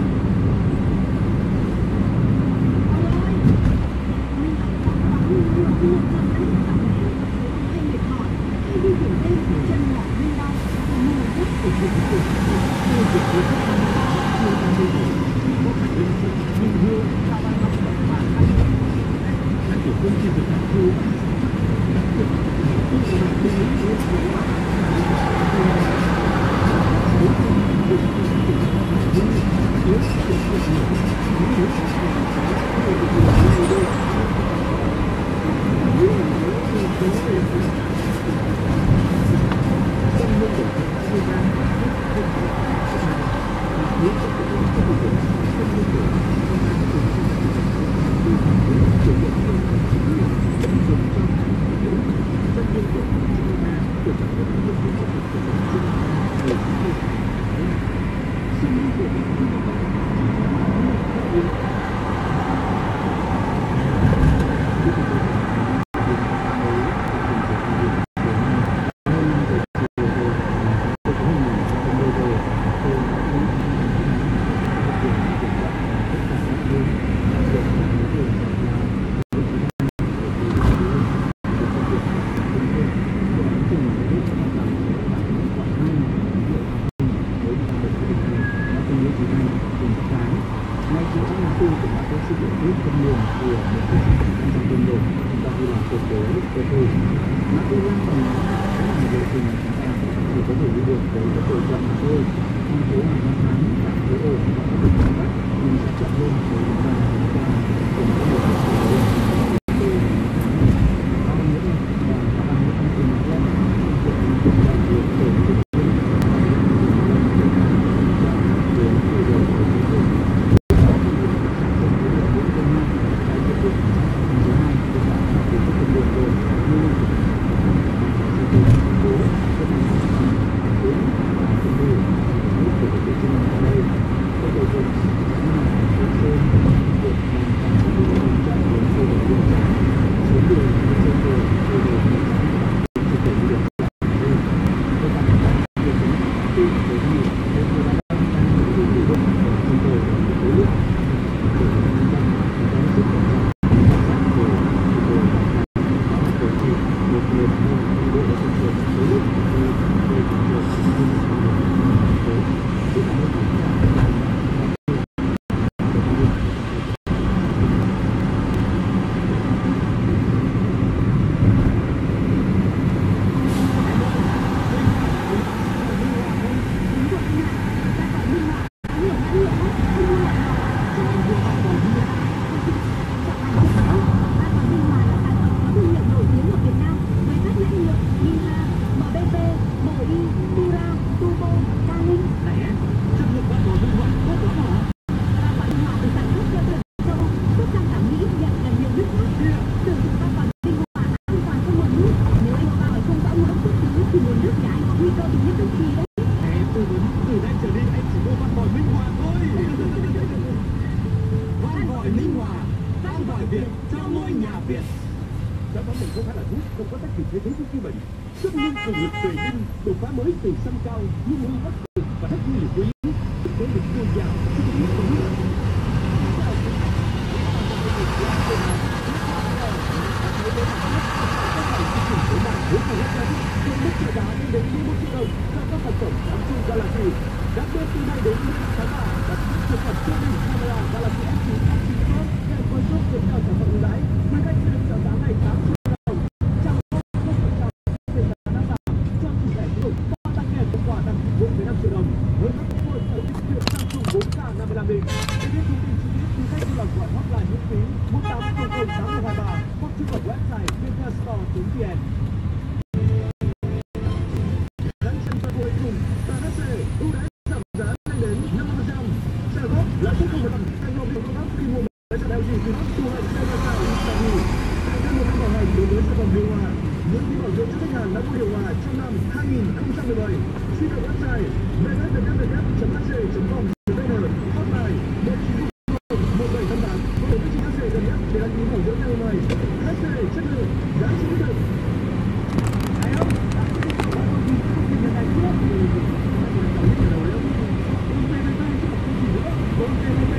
thì thế giới của mình tất nhiên cường lực về đinh đột phá mới từ sân cao luôn luôn bất cực và rất nhiều quý thực tế được dồi dào cho những con nước đến 11 triệu đồng cho các sản phẩm Samsung Galaxy. Đặc biệt từ nay đến 15 tháng 3 là sản phẩm streaming camera Galaxy S9 Action Pro kèm với shop được cao sản phẩm ưu đãi. Quý khách sẽ được chào giá ngày 8 triệu đồng. Chào mừng về giá năm bạc cho chủ thẻ tín dụng và tặng kèm một quà tặng 4,5 triệu đồng với các cơ sở tiết kiệm Samsung 4K 55 inch. Để biết thông tin chi tiết, quý khách vui lòng gọi hotline miễn phí 18008023 hoặc truy cập website viettelstore.vn. Những khi bảo dưỡng cho khách hàng đã mua điều hòa trong năm 2017, truy cập website www.hc.com.vn, hotline 19001758 hoặc đến địa chỉ HC gần nhất để đăng ký bảo dưỡng ngày mai. HC chất lượng, giá trị đích thực. Hay không? Đã có thể bảo đảm gì không thể nhận này trước thì không biết đầu đâu. OTVP chứ không gì nữa. OTVP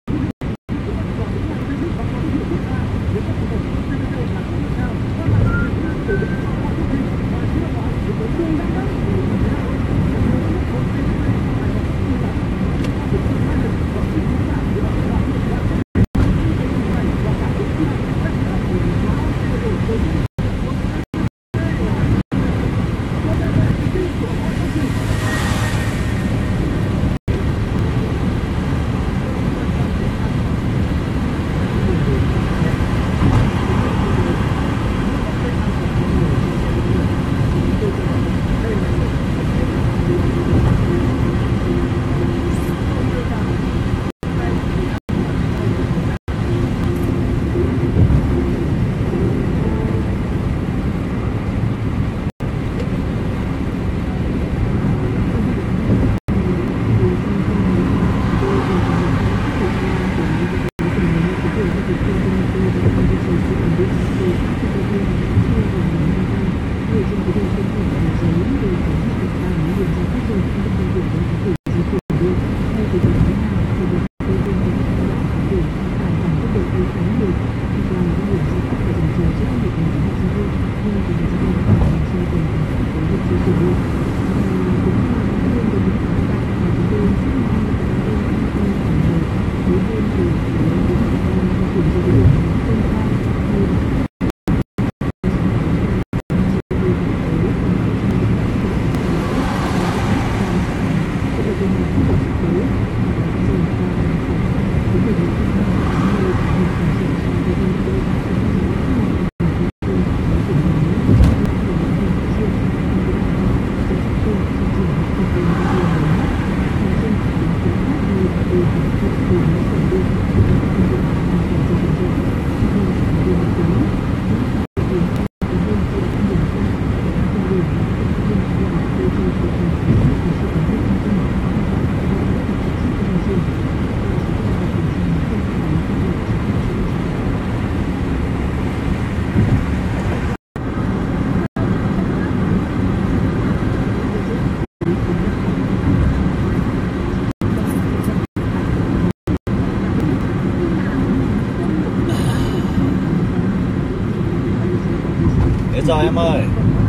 Rồi em ơi.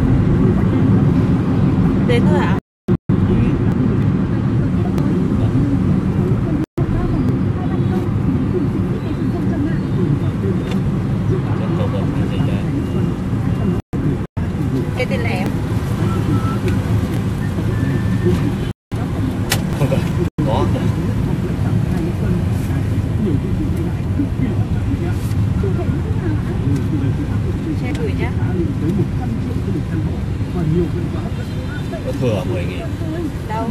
Đến thôi hả? Cái tên lẻ có. xe gửi nhá. Có thừa 10.000. Đâu?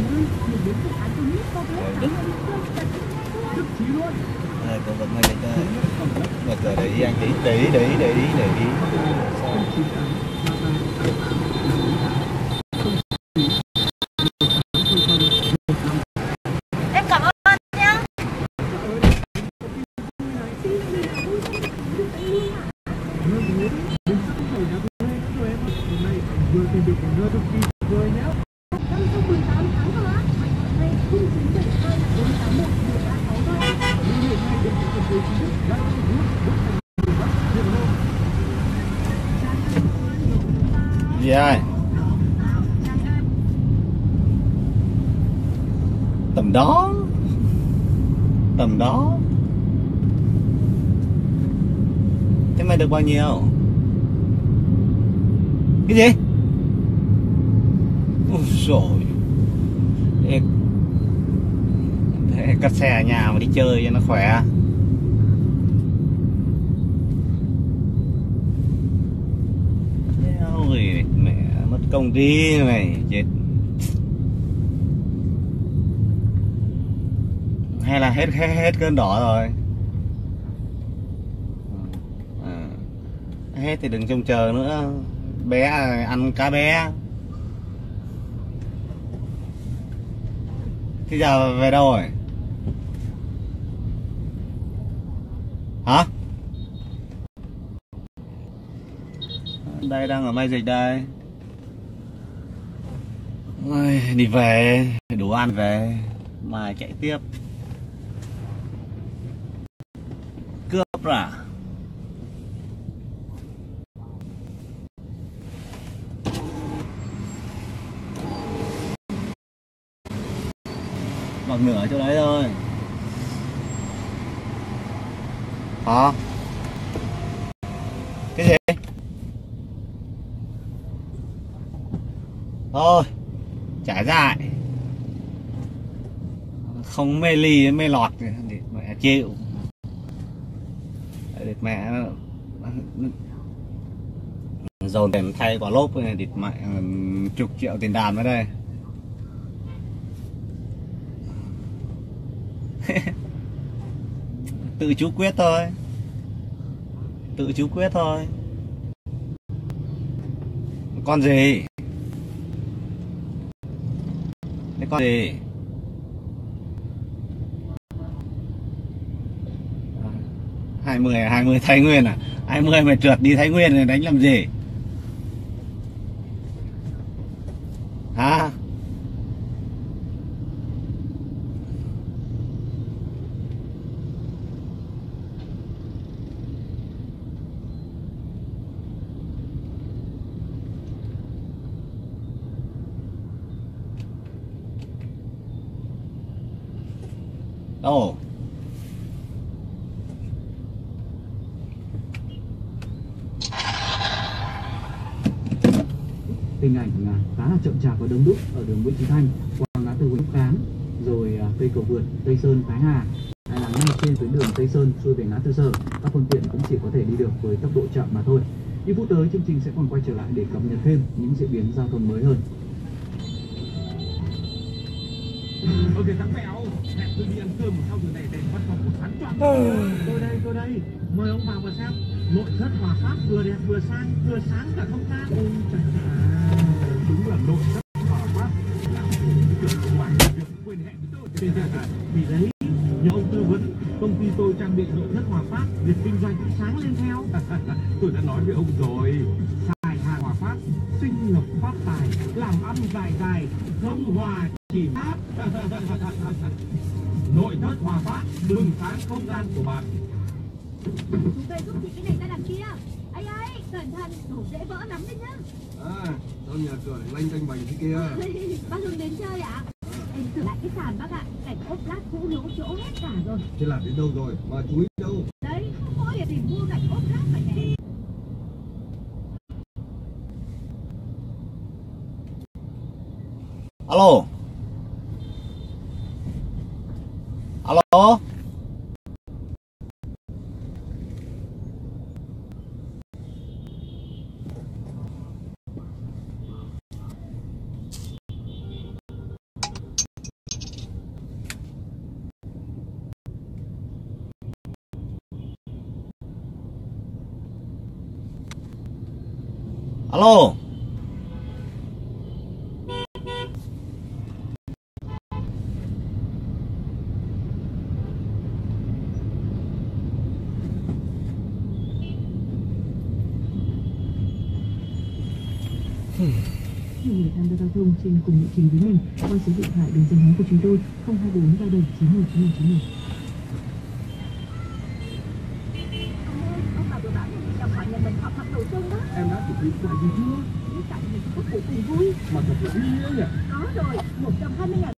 Đây, có vật này đây. Vật ở đấy anh tí, để ý. Em cảm ơn nhá. vừa tìm được một nơi cực kỳ tuyệt vời nhé. Trong 18 tháng rồi á. Đây 0972 481 136 thôi. Liên hệ ngay để nhận được chính thức Galaxy Group rất thành nhiều các nhiều hơn. Gì ai? Tầm đó. Tầm đó. Thế mày được bao nhiêu? Cái gì? Ôi dồi. Thế cắt xe ở nhà mà đi chơi cho nó khỏe. Ôi mẹ mất công đi mày chết. Hay là hết cơn đỏ rồi. Hết thì đừng trông chờ nữa. Bé ăn cá bé. Thế giờ về đâu rồi? Hả? Đây đang ở Mai Dịch đây. Ôi, đi về, đủ ăn về mà chạy tiếp. Cướp à? Bằng nửa chỗ đấy thôi. Hả? Cái gì? Thôi trả dài. Không mê ly mê lọt để mẹ chịu. Để mẹ dồn tiền thay quả lốp này địt mẹ chục triệu tiền đàn ở đây. Tự chú quyết thôi. Tự chú quyết thôi. Con gì? Cái con gì? À, 20 Thái Nguyên à? 20 mày trượt đi Thái Nguyên này đánh làm gì? Hả? Đâu? Hình ảnh khá là chậm chạp và đông đúc ở đường Nguyễn Chí Thanh qua ngã tư Huỳnh Kháng, rồi cây cầu vượt Tây Sơn Thái Hà, hay là ngay trên tuyến đường Tây Sơn xuôi về ngã tư Sở, các phương tiện cũng chỉ có thể đi được với tốc độ chậm mà thôi. Những phút tới chương trình sẽ còn quay trở lại để cập nhật thêm những diễn biến giao thông mới hơn. Ok thằng Mèo, hẹn tôi đi ăn cơm sau giờ này để văn phòng của hắn chọn. Tôi đây, mời ông vào và xem. Nội thất Hòa Phát vừa đẹp vừa sang, vừa sáng cả không gian. Ôi trời ơi, đúng là nội thất Hòa Phát là được ngoài việc quên hẹn với tôi. Thì đấy, nhờ ông tư vấn, công ty tôi trang bị nội thất Hòa Phát, việc kinh doanh cũng sáng lên theo. Tôi đã nói với ông rồi, xài hàng Hòa Phát, sinh lộc phát tài, làm ăn dài, không hòa chỉ phát. Nội thất Hòa Phát, bừng sáng không gian của bạn. Chúng tôi giúp chị cái này ta làm kia. Ấy, cẩn thận, đổ dễ vỡ lắm đấy nhá. À, sao nhà cửa lại lanh tanh bành thế kia? Bác Hưng đến chơi ạ? Em thử lại cái sàn bác ạ. Cảnh ốp lát cũ lỗ chỗ hết cả rồi. Thế làm đến đâu rồi? Mà chú ý đâu? Đấy, không có việc gì mua cảnh ốp lát phải nhỉ. Alo. Alo. Alo. Nhiều người tham gia giao thông trên cùng lộ trình với mình qua số điện thoại đường dây nóng của chúng tôi 024 3791 9191. Ông bà vừa bảo chồng họ nhà mình họp mặt đầu xuân đó. Em đã chuẩn bị quà gì chưa? Chỉ tặng những các cụ cùng vui. Mà thật là ý nghĩa nhỉ. Có rồi, 120.000